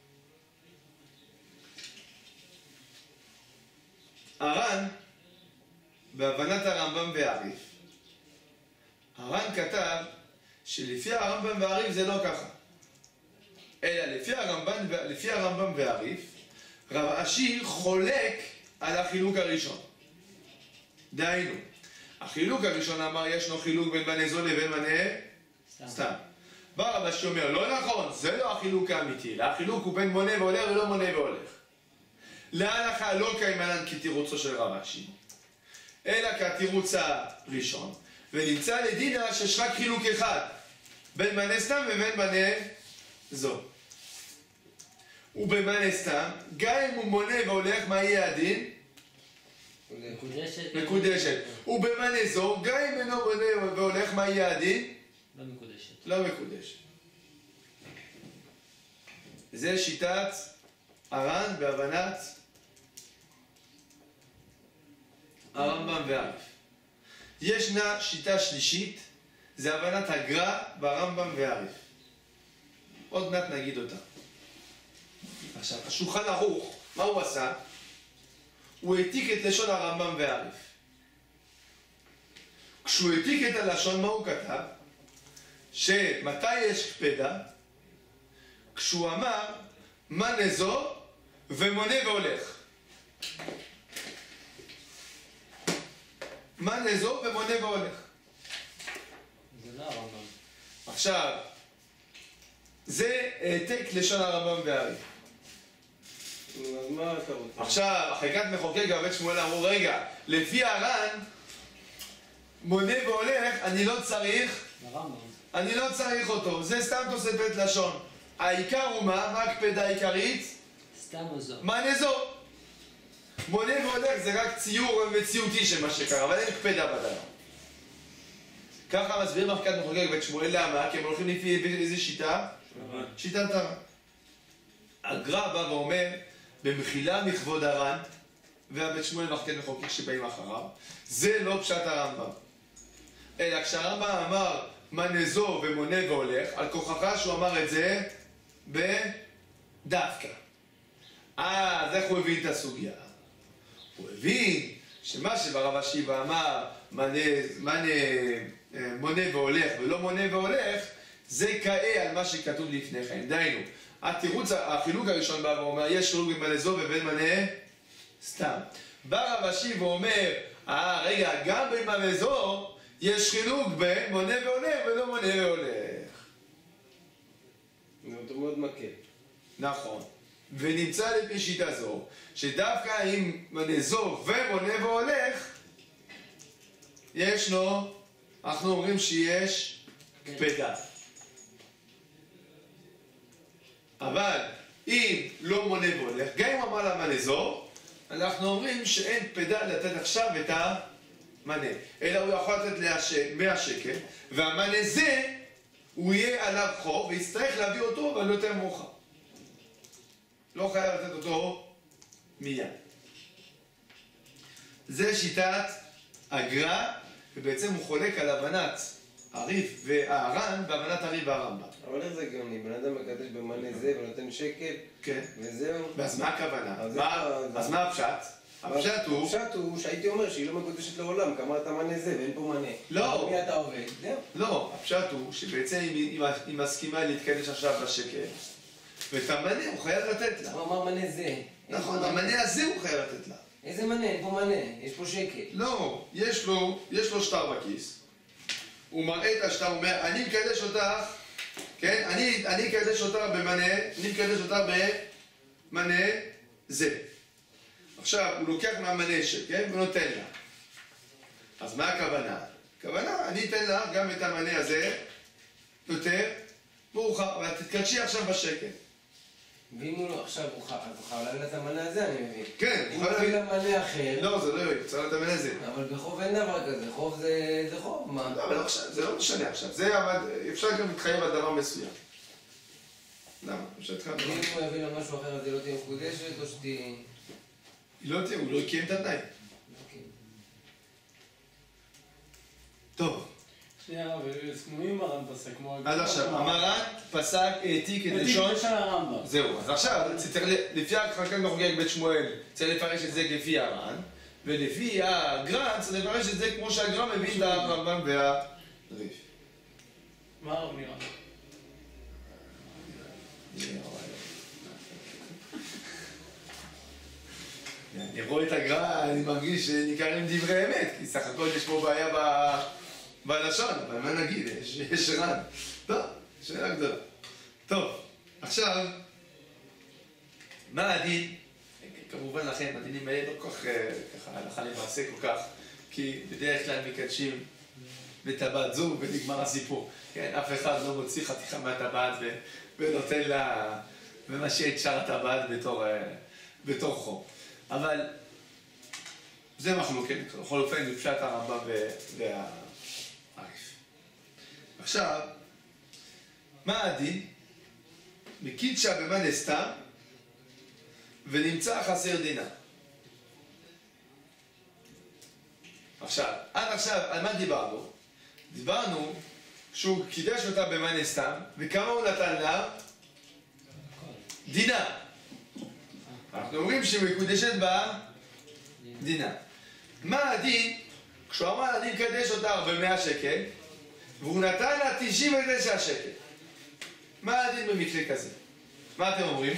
הר"ן, בהבנת הרמב"ם והרי"ף, הר"ן כתב שלפי הרמב"ם והרי"ף זה לא ככה. אלא לפי הרמב"ם, לפי הרמב"ם והרי"ף, רב אשי חולק על החילוק הראשון. דהיינו, החילוק הראשון אמר ישנו חילוק בין מנה זו לבין מנה סתם. בא רב אשי אומר, לא נכון, זה לא החילוק האמיתי, החילוק הוא בין מונה והולך ולא מונה והולך. להלכה לא קיימנן כתירוצו של רב אשי, אלא כתירוץ הראשון, ונמצא לדינה שיש רק חילוק אחד, בין מנה סתם ובין מנה זו. ובמנה סתם, גם אם הוא מונה והולך, מה יהיה הדין? מקודשת. מקודשת. ובמנה זו, גם אם אינו מונה והולך, מה יהיה הדין? לא מקודשת. לא מקודשת. זה שיטת הר"ן בהבנת הרמב"ם והרי"ף. ישנה שיטה שלישית, זה הבנת הגר"א ברמב"ם והרי"ף. עוד מעט נגיד אותה. עכשיו, השולחן ערוך, מה הוא עשה? הוא העתיק את לשון הרמב"ם והרי"ף. כשהוא העתיק את הלשון, מה הוא כתב? שמתי יש קפדה? כשהוא אמר, מנה זו ומונה והולך. מה נזו ומונה והולך. זה לא הרמב"ם. עכשיו, זה העתק לשון הרמב"ם והארי. אז מה אתה רוצה? עכשיו, החלקת מחוקק והבית שמואל אמרו, רגע, לפי הר"ן, מונה והולך, אני לא צריך, הרמב"ם. אני לא צריך אותו, זה סתם תוספת לשון. העיקר הוא מה? מה הקפדה העיקרית? סתם או זו. מה נזו? מונה והולך זה רק ציור מציאותי של מה שקרה, אבל אין קפדה בדבר. ככה מסבירים החלקת מחוקק ובית שמואל, למה? כי הם הולכים לפי איזה שיטה? שיטת הר"ן. הגר"א בא ואומר, במחילה מכבוד הר"ן, והבית שמואל והחלקת מחוקק שבאים אחריו, זה לא פשט הרמב"ם. אלא כשהרמב"ם אמר מה נזו ומונה והולך, על כוחך שהוא אמר את זה בדווקא. אה, אז איך הוא הבין את הסוגיה? הוא הבין שמה שברב השיבה אמר מנה, מנה, מונה והולך ולא מונה והולך, זה קאה על מה שכתוב לפני כן. דיינו, התירוץ, החילוק הראשון בא ואומר, יש חילוק בין מנה זו ובין מנה סתם. בא רב השיבה ואומר, אה, רגע, גם בין מנה זו יש חילוק בין מונה והולך ולא מונה והולך. זה מאוד מקל. נכון. ונמצא לפי שיטה זו, שדווקא אם מנה זו ומונה והולך, ישנו, אנחנו אומרים שיש קפדה. אבל אם לא מונה והולך, גם אם אמר לה מנה זו, אנחנו אומרים שאין קפדה לתת עכשיו את המנה. אלא הוא יכול לתת מאה שקל, והמנה זה, הוא יהיה עליו חוב, ויצטרך להביא אותו, אבל לא יותר מאוחר. לא חייב לתת אותו מיד. זה שיטת הגר"א, ובעצם הוא חולק על הבנת הריף והר"ן, והבנת הריף והרמב"ם. אבל איך זה גאוני? בן אדם מקדש במנה זה ונותן שקל, כן. וזהו. ואז מה הכוונה? אז מה- זה- אז מה הפשט? הפשט הוא... הפשט הוא שהייתי אומר שהיא לא מקודשת לעולם, כי אמרת מנה זה ואין פה מנה. לא. על מי אתה עובד? זהו. לא, הפשט הוא שבעצם היא היא מסכימה להתקדש עכשיו בשקל, ואת המנה הוא חייב לתת לה. הוא אמר מנה זה. אין נכון, פה מנה. המנה הזה הוא חייב לתת לה. איזה מנה? אין פה מנה. יש פה שקל. לא, יש לו, יש לו שטר בכיס. הוא מראה את השטר, הוא אומר, אני מקדש אותך, כן? אני, אני מקדש אותך במנה, אני מקדש אותך במנה זה. עכשיו, הוא לוקח מהמנה כן? ונותן לה. אז מה הכוונה? הכוונה, אני אתן לה גם את המנה הזה, יותר, מאוחר, אבל תתקדשי עכשיו בשקל. ואם הוא לא עכשיו, הוא חייב, הוא חייב להביא את המנה הזה, אני מבין. כן, אם הוא הוא חייב מביא להביא- לה מנה אחר, לא, זה לא יהיה, צריך לתת המנה זה. אבל בחוב אין דבר כזה. חוב זה זה חוב, מה? לא, אבל עכשיו, זה לא משנה עכשיו, זה אבל אפשר גם להתחייב על דבר מסוים. למה? אפשר להתחייב על דבר. ואם הוא יביא לה משהו אחר, אז היא לא תהיה מקודשת, או שתהיה... היא לא תהיה, הוא לא קיים את התנאי. טוב, שנייה, וסכומים הר"ן פסק, כמו... אז עכשיו, המר"ן פסק העתיק את העתיק לשון... לשון הרמב"ם. זהו, אז עכשיו, צריך ל- לפי החלקת מחוקק בית שמואל, צריך לפרש את זה לפי הר"ן, ולפי הגר"א צריך לפרש את זה כמו שהגר"א מבין את הרמב"ם והריף. מה הרב נראה? אני רואה את הגר"א, אני מרגיש שניכרים דברי אמת, כי סך הכל יש פה בעיה ב- בלשון, אבל מה נגיד, יש, יש ר"ן. טוב, שאלה גדולה. טוב, עכשיו, מה הדין? כמובן לכם, הדינים האלה לא כל כך, אה, ככה, הלכה למעשה כל כך, כי בדרך כלל מקדשים בטבעת זו ונגמר הסיפור. כן, אף אחד לא מוציא חתיכה מהטבעת ו- ונותן לה, ומשאיר את שאר הטבעת בתור, אה, בתור חום. אבל זה מחלוקת, בכל אופן, בפשט הרמב"ם ו- והעריף. עכשיו, מה הדין? מקידשה במאנה סתם ונמצא חסר דינה. עכשיו, עד עכשיו, על מה דיברנו? דיברנו שהוא קידש אותה במאנה סתם, וכמה הוא נתן לה? דינה. אנחנו אומרים שהיא מקודשת בה דינה. מה הדין? כשהוא אמר אני מקדש אותה במאה שקל, והוא נתן לה תשעים ותשע שקל. מה הדין במקרה כזה? מה אתם אומרים?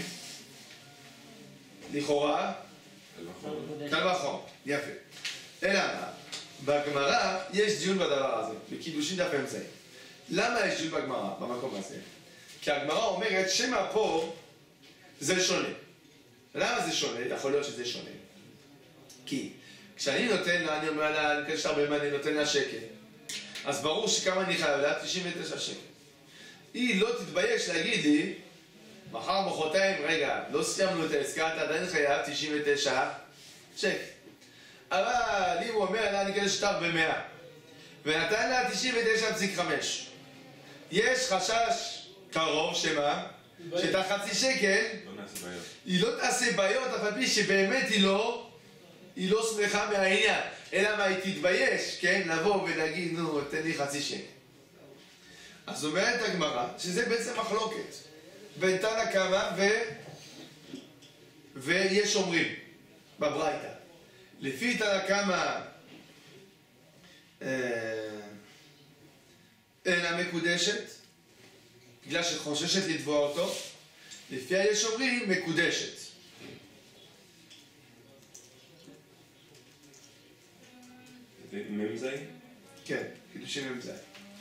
לכאורה, קל וחומר, יפה. אלא מה? בגמרא יש דיון בדבר הזה, בקידושין דף אמצעי. למה יש דיון בגמרא, במקום הזה? כי הגמרא אומרת שמה פה זה שונה. למה זה שונה? יכול להיות שזה שונה. כי כשאני נותן לה, אני אומר לה, אני קשת הרבה מה אני נותן לה שקל. אז ברור שכמה אני חייב לה? תשעים ותשע שקל. היא לא תתבייש להגיד לי, מחר מחרתיים, רגע, לא סיימנו את העסקה, אתה עדיין חייב תשעים ותשע שקל. אבל אם הוא אומר לה, אני קשת שטר במאה, ונתן לה תשעים ותשע נקודה חמש. יש חשש קרוב שמה? שאת החצי שקל, היא לא תעשה בעיות, אבל פי שבאמת היא לא, היא לא שמחה מהעניין. אלא מה, היא תתבייש, כן? לבוא ולהגיד, נו, תן לי חצי שקל. אז אומרת הגמרא, שזה בעצם מחלוקת. בין תנא קמא ו... ויש אומרים, בברייתא. לפי תנא קמא, אינה מקודשת, בגלל שחוששת לתבוע אותו. לפי היש אומרים, מקודשת. זה ממזי? כן, קידושין ממזי.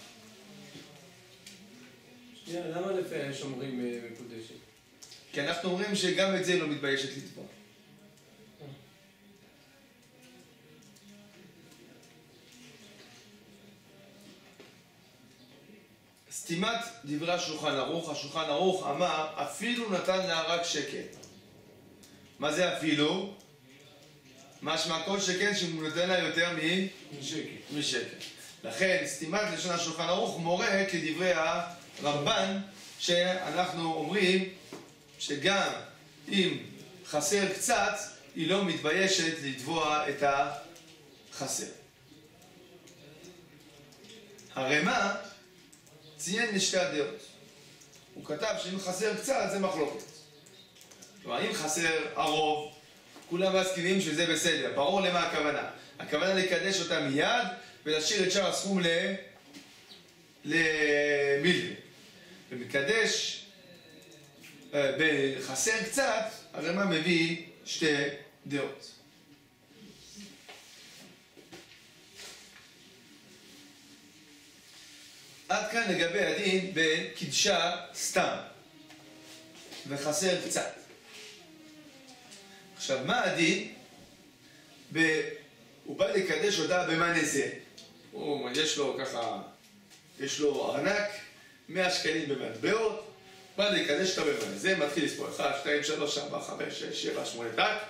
שנייה, למה לפי היש אומרים מקודשת? כי אנחנו אומרים שגם את זה לא מתביישת לתבוע. סתימת דברי השולחן ערוך, השולחן ערוך אמר אפילו נתן לה רק שקל. מה זה אפילו? משמע כל שקל שהוא נותן לה יותר משקל. משקל. לכן סתימת לשון השולחן ערוך מורה כדברי הרמב"ן שאנחנו אומרים שגם אם חסר קצת היא לא מתביישת לתבוע את החסר. הרמ"א ציין לשתי הדעות. הוא כתב שאם חסר קצת זה מחלוקת. כלומר, אם חסר הרוב, כולם מסכימים שזה בסדר. ברור למה הכוונה. הכוונה לקדש אותה מיד ולהשאיר את שאר הסכום ל... למילווה. ומקדש בחסר קצת, הרמ"א מביא שתי דעות. עד כאן לגבי הדין בקדשה סתם וחסר קצת. עכשיו, מה הדין? ב... הוא בא לקדש אותה במה נזה. הוא, יש לו ככה, יש לו ארנק, מאה שקלים במטבעות, בא לקדש אותה במה נזה, מתחיל לספור אחת, שתיים, שלוש, ארבע, חמש, שש, שבע, שמונה, טק.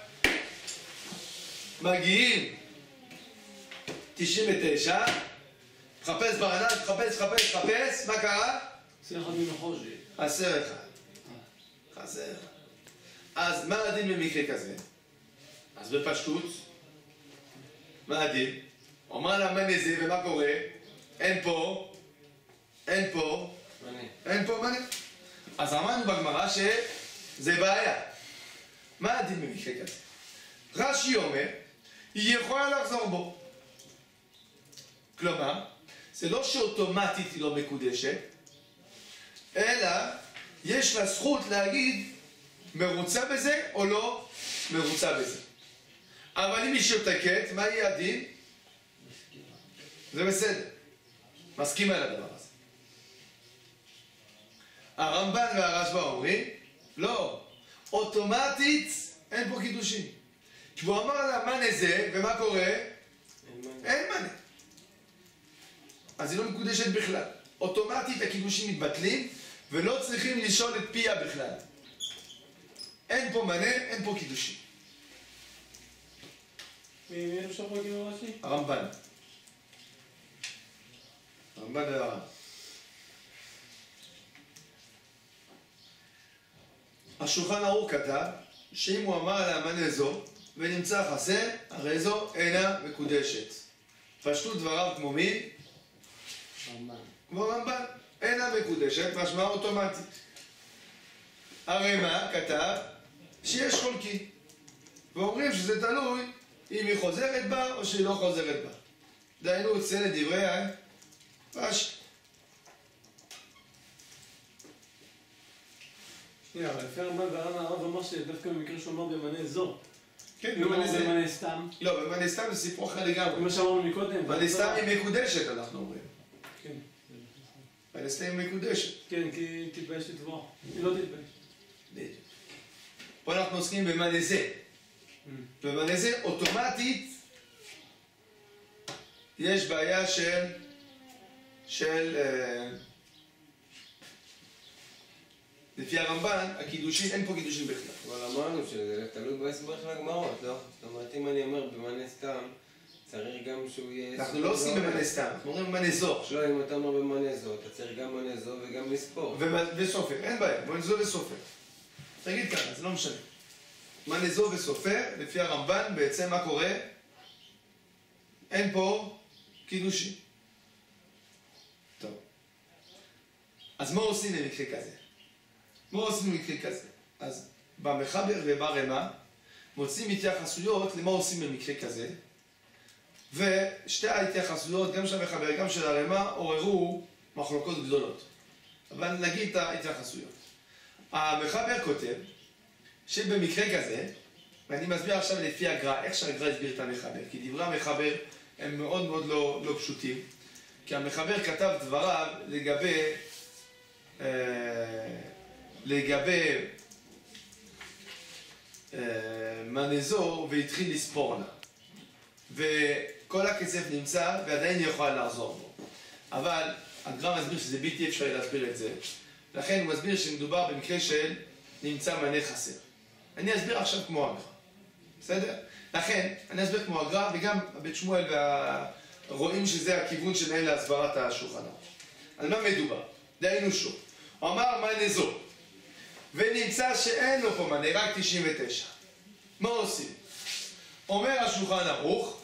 מגיעים תשעים ותשע, חפש בארנק, חפש, חפש, חפש, מה קרה? חסר אחד ממחוז'י. חסר אחד. חסר אחד. אז מה הדין במקרה כזה? אז בפשטות, מה הדין? אומר לה מה נזה ומה קורה? אין פה, אין פה, מנה. אין פה מנה. אז אמרנו בגמרא שזה בעיה. מה הדין במקרה כזה? רש"י אומר, היא יכולה לחזור בו. כלומר, זה לא שאוטומטית היא לא מקודשת, אלא יש לה זכות להגיד מרוצה בזה או לא מרוצה בזה. אבל אם היא שותקת, מה יהיה הדין? זה בסדר. מסכים על הדבר הזה. הרמב"ן והרשב"א אומרים, לא, אוטומטית אין פה קידושין. כי הוא אמר לה מה נזה ומה קורה? אין מנה. אז היא לא מקודשת בכלל. אוטומטית הקידושים מתבטלים ולא צריכים לשאול את פיה בכלל. אין פה מנה, אין פה קידושים. מי אפשר פה להגיד רש"י? הרמב"ן. הרמב"ן והר"ן. השולחן ערוך כתב שאם הוא אמר לה מנה זו ונמצא חסר, הרי זו אינה מקודשת. פשטות דבריו כמו מי? רמב"ן. כמו רמב"ן. אינה מקודשת, משמע אוטומטית. הרמ"א כתב שיש חולקים. ואומרים שזה תלוי אם היא חוזרת בה או שהיא לא חוזרת בה. דהיינו אצל לדברי רש"י. שנייה, אבל לפי הרמב"ן והר"ן הרב אמר שדווקא במקרה שהוא אמר במנה זו, כן, נו, במנה זה זה... מנה סתם. לא, במנה סתם זה סיפור אחר לגמרי. כמו שאמרנו מקודם. מנה סתם היא מקודשת, אנחנו אומרים. כן. מנה סתם היא מקודשת. כן, כי היא תתבייש לטבוע. היא לא תתבייש. בדיוק. פה אנחנו עוסקים במנה זה. במנה זה אוטומטית יש בעיה של... של... אה, לפי הרמב"ן, הקידושין, אין פה קידושין בכלל. אבל אמרנו שזה תלוי בהסבר של הגמרות, לא? זאת אומרת, אם אני אומר במנה סתם, צריך גם שהוא יהיה... אנחנו לא עושים במנה סתם, אנחנו אומרים במנה זו. לא, אם אתה אומר במנה זו, אתה צריך גם מנה זו וגם לספור. וסופר, אין בעיה, מנה זו וסופר. תגיד ככה, זה לא משנה. מנה זו וסופר, לפי הרמב"ן, בעצם מה קורה? אין פה קידושין. טוב. אז מה עושים במקרה כזה? מה עושים במקרה כזה? אז במחבר וברמה מוצאים התייחסויות למה עושים במקרה כזה, ושתי ההתייחסויות, גם של המחבר גם של הרמה, עוררו מחלוקות גדולות. אבל נגיד את ההתייחסויות. המחבר כותב שבמקרה כזה, ואני מסביר עכשיו לפי הגר"א, איך שהגר"א הסביר את המחבר, כי דברי המחבר הם מאוד מאוד לא, לא פשוטים, כי המחבר כתב דבריו לגבי אה, לגבי אה, מנזור והתחיל לספור לה. וכל הכסף נמצא ועדיין יכול לחזור בו. אבל הגר"א מסביר שזה בלתי אפשרי להסביר את זה, לכן הוא מסביר שמדובר במקרה של נמצא מנה חסר. אני אסביר עכשיו כמו הגר"א, בסדר? לכן, אני אסביר כמו הגר"א, וגם בית שמואל וה... רואים שזה הכיוון שלהם להסברת השולחן ערוך. על מה מדובר? דהיינו שוב. הוא אמר מנה זו, ונמצא שאין לו פה מנה, רק תשעים ותשע. מה עושים? אומר השולחן ערוך,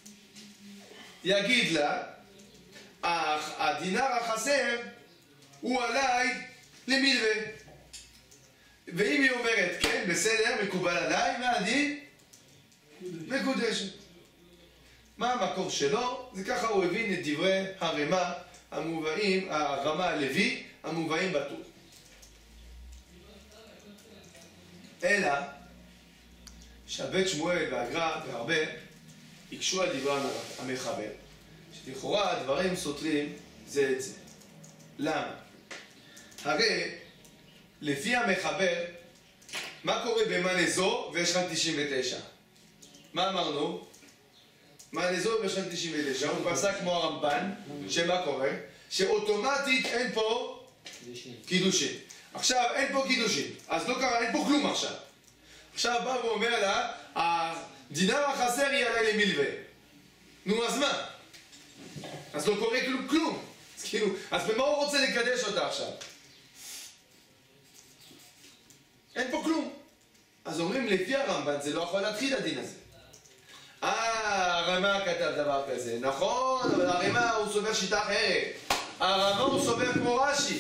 יגיד לה, אך הדינר החסר הוא עליי למלווה. ואם היא אומרת, כן, בסדר, מקובל עליי, מה הדין? מקודשת. מה המקור שלו? זה ככה הוא הבין את דברי הרמה המובאים, הרמה הלוי, המובאים בטור. אלא שהבית שמואל והגר"א והרבה הקשו על דברי המחבר, שלכאורה הדברים סותרים זה את זה. למה? הרי לפי המחבר, מה קורה במנה זו ויש רק תשעים ותשע? מה אמרנו? מנה זו ויש רק תשעים ותשע, הוא פסק כמו הרמב"ן, שמה קורה? שאוטומטית אין פה קידושין. עכשיו אין פה קידושין, אז לא קרה, אין פה כלום עכשיו. עכשיו בא ואומר לה, הדינר החסר היא עליי למלווה. נו, אז מה? אז לא קורה כלום, כלום. אז כאילו, אז במה הוא רוצה לקדש אותה עכשיו? אין פה כלום. אז אומרים, לפי הרמב"ן זה לא יכול להתחיל הדין הזה. אה, הרמה כתב דבר כזה, נכון, אבל הרמה הוא סובר שיטה אחרת. הרמה הוא סובר כמו רש"י.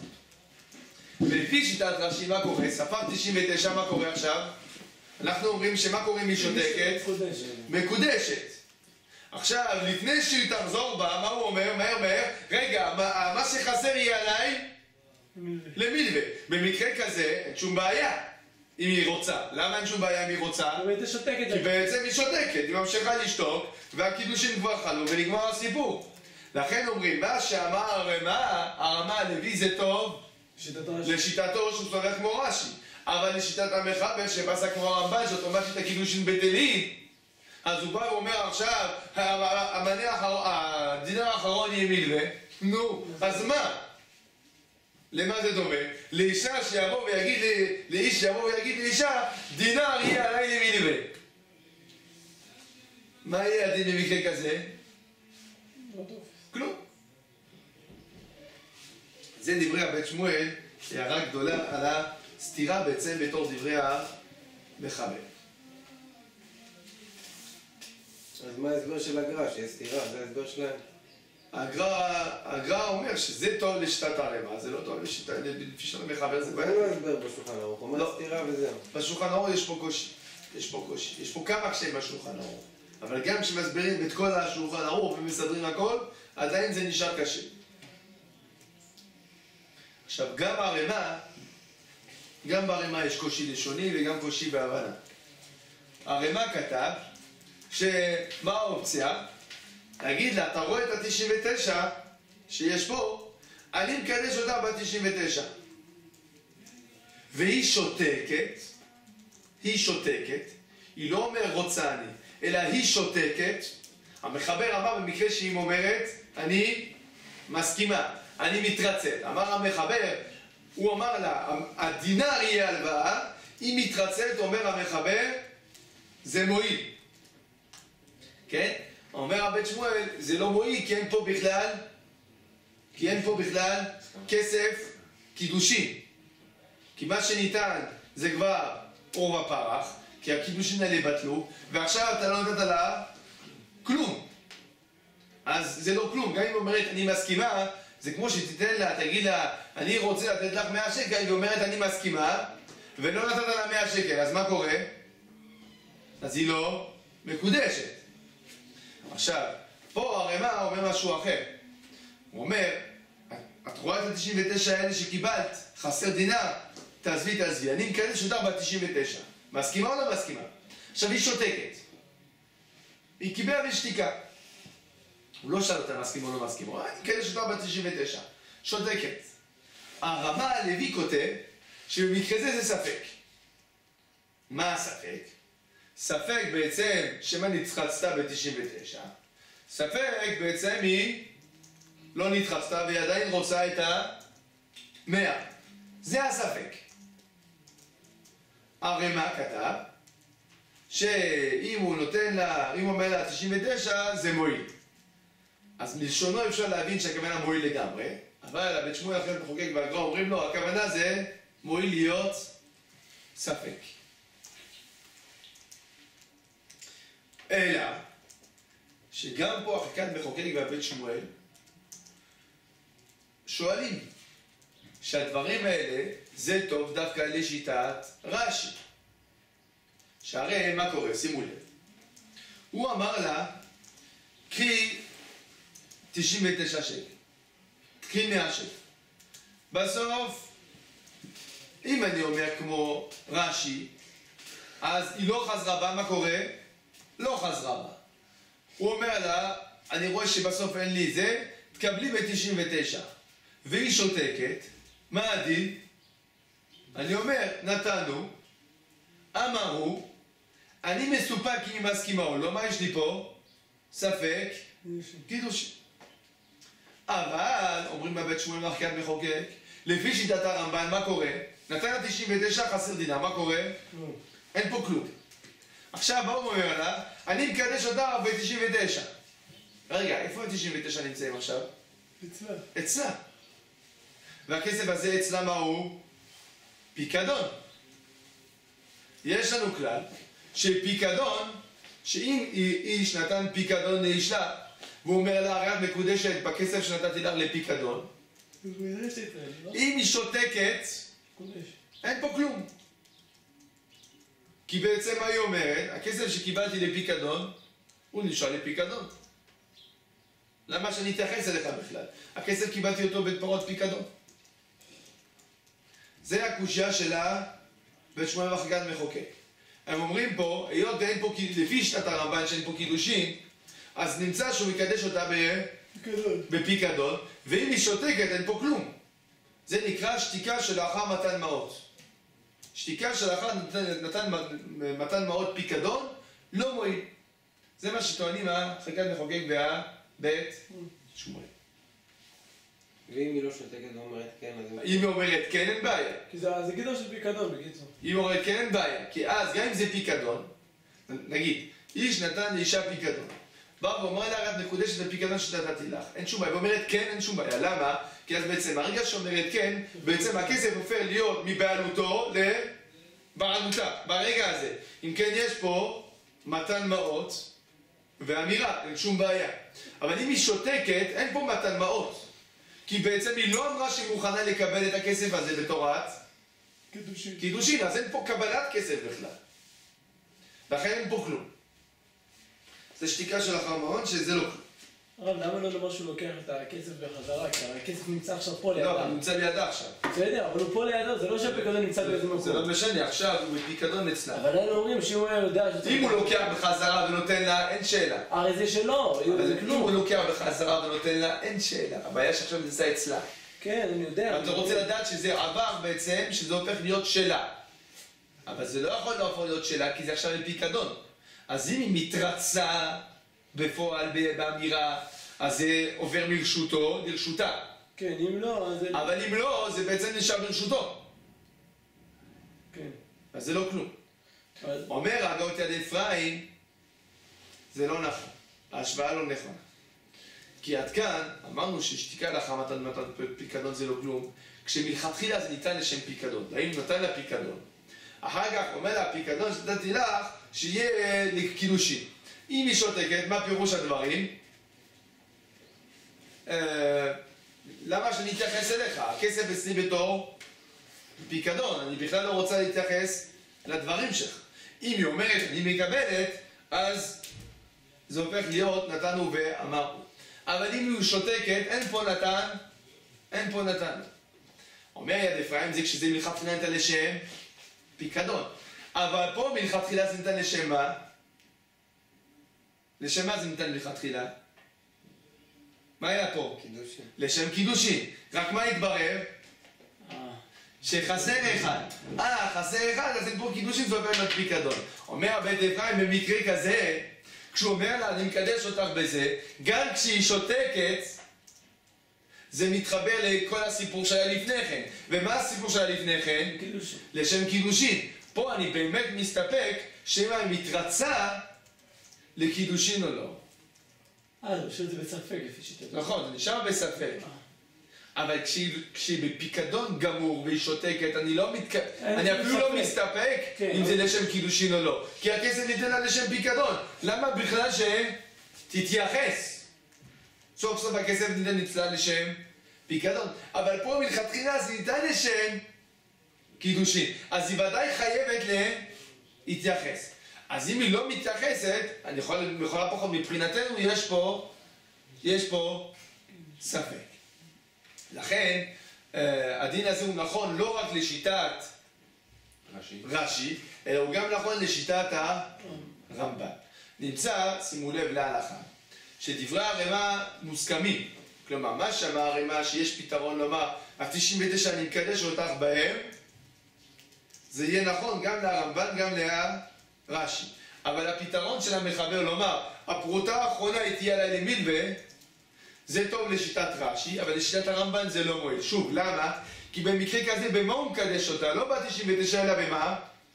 ולפי שיטת רש"י, מה קורה? ספר תשעים ותשע, מה קורה עכשיו? אנחנו אומרים שמה קורה אם היא שותקת? מקודשת. עכשיו, לפני שהיא תחזור בה, מה הוא אומר? מהר מהר, רגע, מה, מה שחסר יהיה עליי? למלווה. במקרה כזה, אין שום בעיה. אם היא רוצה. למה אין שום בעיה אם היא רוצה? כי בעצם היא שותקת, היא ממשיכה לשתוק, והקידושים כבר חלו ונגמר הסיפור. לכן אומרים, מה שאמר הרמה, הרמה הלוי זה טוב לשיטתו שהוא סובר כמו רש"י. אבל לשיטת המחבר שפסק כמו הרמב"ן, שאוטומטית הקידושין בטלים, אז הוא בא ואומר עכשיו, הדינר האחרון יהיה מלווה, נו, אז מה? למה זה דומה? לאישה שיבוא ויגיד, לאיש שיבוא ויגיד לאישה, דינר יהיה עליי למלווה. מה יהיה הדין במקרה כזה? כלום. זה דברי הבית שמואל, הערה גדולה על הסתירה בעצם בתור דברי המחבר. אז מה ההסבר של הגר"א? שיש סתירה, זה ההסבר שלהם. הגר"א אומר שזה טוב לשיטת הרמה, זה לא טוב לשיטת המחבר, זה בעיה. זה לא הסבר בשולחן ערוך, הוא אומר סתירה וזהו. בשולחן ערוך יש פה קושי, יש פה קושי, יש פה כמה קשיים בשולחן ערוך. אבל גם כשמסבירים את כל השולחן ערוך ומסדרים הכל, עדיין זה נשאר קשה. עכשיו, גם הרמה, גם ברמה יש קושי לשוני וגם קושי בהבנה. הרמ"א כתב שמה האופציה? להגיד לה, אתה רואה את ה-תשעים ותשע שיש פה, אני מקדש אותה ב-תשעים ותשע. והיא שותקת, היא שותקת, היא לא אומר רוצה אני, אלא היא שותקת. המחבר אמר במקרה שהיא אומרת, אני מסכימה, אני מתרצת. אמר המחבר, הוא אמר לה, הדינר יהיה הלוואה, היא מתרצת, אומר המחבר, זה מועיל. כן? אומר הבית שמואל, זה לא מועיל, כי אין פה בכלל, כי אין פה בכלל כסף קידושין. כי מה שניתן זה כבר אור ופרח, כי הקידושין האלה בטלו, ועכשיו אתה לא נתת לה כלום. אז זה לא כלום. גם אם היא אומרת אני מסכימה, זה כמו שתיתן לה, תגיד לה, אני רוצה לתת לך מאה שקל, היא אומרת אני מסכימה, ולא נתת לה מאה שקל, אז מה קורה? אז היא לא מקודשת. עכשיו, פה הרמ"א אומר משהו אחר. הוא אומר, את רואה את ה-תשעים ותשע האלה שקיבלת, חסר דינר, תעזבי, תעזבי, אני מקדש אותך ב-תשעים ותשע. מסכימה או לא מסכימה? עכשיו היא שותקת. היא קיבלה בשתיקה. הוא לא שאל אותה מסכימה או לא מסכימה, הוא אומר, אני מקדש אותך ב-תשעים ותשע. שותקת. הרמ"א הלוי כותב שבמקרה זה זה ספק. מה הספק? ספק בעצם שמה נתחצתה ב-תשעים ותשע. ספק בעצם היא לא נתחצתה והיא עדיין רוצה את ה-מאה. זה הספק. הרמ"א כתב שאם הוא נותן לה, אם הוא אומר לה תשעים ותשע זה מועיל. אז מלשונו אפשר להבין שהכוונה מועיל לגמרי, אבל הבית שמואל אחרי מחוקק והגר"א אומרים לו, הכוונה זה מועיל להיות ספק. אלא שגם פה החק"ד מחוקק והבית שמואל שואלים שהדברים האלה זה טוב דווקא לשיטת רש"י. שהרי מה קורה? שימו לב. הוא אמר לה, קחי תשעים ותשע שקל, קחי מאה שקל. בסוף, אם אני אומר כמו רש"י, אז היא לא חזרה בה, מה קורה? לא חזרה בה. הוא אומר לה, אני רואה שבסוף אין לי זה, תקבלי ב-תשעים ותשע. והיא שותקת, מה הדין? אני אומר, נתנו, אמרו, אני מסופק אם היא מסכימה או לא, מה יש לי פה? ספק, קידושין. אבל, אומרים בבית שמואל מחקד מחוקק, לפי שיטת הרמב"ן, מה קורה? נתן לה תשעים ותשע חסר דינר, מה קורה? אין פה כלום. עכשיו, מה הוא אומר לה? אני מקדש אותה ב-תשעים ותשע. רגע, איפה ה-תשעים ותשע נמצאים עכשיו? אצלה. אצלה. והכסף הזה אצלה מה הוא? פיקדון. יש לנו כלל שפיקדון, שאם איש נתן פיקדון לאישה, והוא אומר לה, הרי את מקודשת בכסף שנתתי לך לפיקדון, אם היא שותקת, אין פה כלום. כי בעצם מה היא אומרת? הכסף שקיבלתי לפיקדון, הוא נשאר לפיקדון. למה שאני אתייחס אליך בכלל? הכסף קיבלתי אותו בפרות פיקדון. זה הקושיה שלה בית שמואל מחקד מחוקק. הם אומרים פה, היות ואין פה, לפי שיטת הרמב"ן שאין פה קידושין, אז נמצא שהוא מקדש אותה בפיקדון, ואם היא שותקת אין פה כלום. זה נקרא שתיקה שלאחר מתן מעות. שתיקה שלאחר נתן, נתן מתן מעות פיקדון, לא מועיל. זה מה שטוענים החק"ד מחוקק והבית שמואל. ואם היא לא שותקת ואומרת כן, אז... אם היא אומרת כן, אין בעיה. כי זה גדר של פיקדון, בקיצור. אם היא אומרת כן, אין בעיה. כי אז, גם אם זה פיקדון, נגיד, איש נתן לאישה פיקדון. בא ואומר לה, את מקודשת בפיקדון שנתתי לך. אין שום בעיה. ואומרת כן, אין שום בעיה. למה? כי אז בעצם, הרגע שאומרת כן, בעצם הכסף הופך להיות מבעלותו לבעלותה. ברגע הזה. אם כן, יש פה מתן מעות ואמירה, אין שום בעיה. אבל אם היא שותקת, אין פה מתן מעות. כי בעצם היא לא אמרה שהיא מוכנה לקבל את הכסף הזה בתורת קידושין. קידושין, אז אין פה קבלת כסף בכלל. לכן אין פה כלום. זה שתיקה של החרמון שזה לא כלום. הרב, למה לא לומר שהוא לוקח את הכסף בחזרה? כי הכסף נמצא עכשיו פה לידה. לא, הוא נמצא לידה עכשיו. בסדר, אבל הוא פה לידה, זה לא שהפיקדון נמצא באיזה מקום. זה לא משנה, עכשיו הוא בפיקדון אצלה. אבל היינו אומרים שאם הוא היה יודע שצריך... אם הוא לוקח בחזרה ונותן לה, אין שאלה. הרי זה שלו, זה אם כלום. הוא לוקח בחזרה ונותן לה, אין שאלה. הבעיה שעכשיו נמצא אצלה. כן, אני יודע. אתה רוצה לדעת שזה עבר בעצם, שזה הופך להיות שלה. אבל זה לא יכול להפוך להיות שלה, כי זה עכשיו בפיקדון. אז אם היא מתרצה בפועל, באמירה, אז זה עובר מרשותו לרשותה. כן, אם לא, אז... אבל אם לא, זה בעצם נשאר ברשותו. כן. אז זה לא כלום. אז... אומר הגאות יד אפרים, זה לא נכון. ההשוואה לא נכונה. כי עד כאן אמרנו ששתיקה לאחר מתן מתן פיקדון זה לא כלום, כשמלכתחילה זה ניתן לשם פיקדון. האם נתן לה פיקדון? אחר כך אומר לה, הפיקדון שנתתי לך, שיהיה לקידושין. אם היא שותקת, מה פירוש הדברים? אה, למה שאני אתייחס אליך? הכסף אצלי בתור פיקדון, אני בכלל לא רוצה להתייחס לדברים שלך. אם היא אומרת, אני מקבלת, אז זה הופך להיות נתנו ואמרנו. אבל אם היא שותקת, אין פה נתן, אין פה נתן. אומר יד אפרים, זה כשזה מלכתחילה ניתן לשם פיקדון. אבל פה מלכתחילה זה ניתן לשם מה? לשם מה זה ניתן מלכתחילה? מה היה פה? קידושין. לשם קידושין. רק מה התברר? שחסר אחד. אה, חסר אחד, אז אין פה קידושין ועובר לה פיקדון. אומר בית אפרים, במקרה כזה, כשהוא אומר לה, אני מקדש אותך בזה, גם כשהיא שותקת, זה מתחבר לכל הסיפור שהיה לפני כן. ומה הסיפור שהיה לפני כן? קידושין. לשם קידושין. פה אני באמת מסתפק שאם אני מתרצה לקידושין או לא. אה, זה פשוט בספק לפי שיטת. נכון, זה נשאר בספק. אבל כשהיא, כשהיא בפיקדון גמור והיא שותקת, אני לא מתק... אני אפילו לא מסתפק כן, אם אבל... זה לשם קידושין או לא. כי הכסף ניתן לה לשם פיקדון. למה בכלל שתתייחס? סוף סוף הכסף ניתן אצלה לשם פיקדון. אבל פה מלכתחילה זה ניתן לשם קידושין. אז היא ודאי חייבת להתייחס. אז אם היא לא מתייחסת, אני יכול, יכולה פחות, מבחינתנו יש פה, יש פה ספק. לכן, הדין הזה הוא נכון לא רק לשיטת רש"י, רש"י, אלא הוא גם נכון לשיטת הרמב"ן. נמצא, שימו לב להלכה, שדברי הרמ"א מוסכמים. כלומר, מה שאמר הרמ"א שיש פתרון לומר, ה-תשעים ותשע אני מקדש אותך בהם, זה יהיה נכון גם לרמב"ן, גם לרש"י. אבל הפתרון של המחבר לומר, הפרוטה האחרונה היא תהיה עליי למילווה, זה טוב לשיטת רש"י, אבל לשיטת הרמב"ן זה לא מועיל. שוב, למה? כי במקרה כזה, במה הוא מקדש אותה? לא ב-תשעים ותשע אלא במה?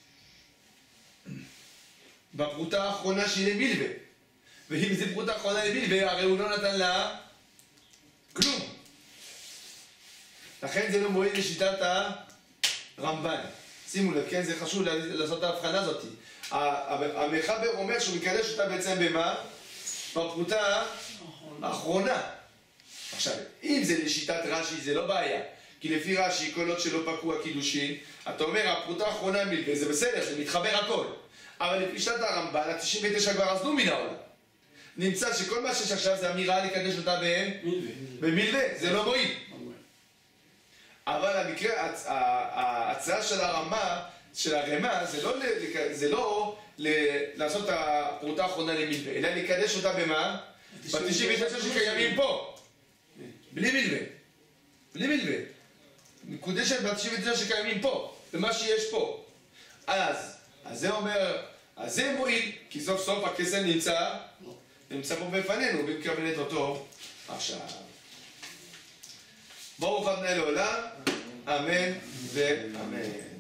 בפרוטה האחרונה שהיא למילווה. ואם זה פרוטה האחרונה למילווה, הרי הוא לא נתן לה כלום. לכן זה לא מועיל לשיטת הרמב"ן. שימו לב, כן? זה חשוב לעשות את ההבחנה הזאת. המחבר אומר שהוא מקדש אותה בעצם במה? בפרוטה האחרונה. עכשיו, אם זה לשיטת רש"י זה לא בעיה, כי לפי רש"י כל עוד שלא פקעו הקידושין, אתה אומר הפרוטה האחרונה מילווה, זה בסדר, זה מתחבר הכל. אבל לפי שיטת הרמב"ן, ה-תשעים ותשע כבר עזבו מן העולם. נמצא שכל מה שיש עכשיו זה אמירה לקדש אותה בהם במילווה, זה לא מועיל. אבל המקרה, ההצעה של הרמ"א, של הרמ"א, זה לא, זה לא לעשות את הפרוטה האחרונה למילווה, אלא לקדש אותה במה? ב-תשעים ותשע שקיימים פה. בלי מילווה. בלי מילווה. מקודשת ב-תשעים ותשע שקיימים פה, במה שיש פה. אז, אז זה אומר, אז זה מועיל, כי סוף סוף הכסף נמצא, נמצא פה בפנינו, ומקבלת אותו עכשיו. ברוך אדוני לעולם, אמן ואמן.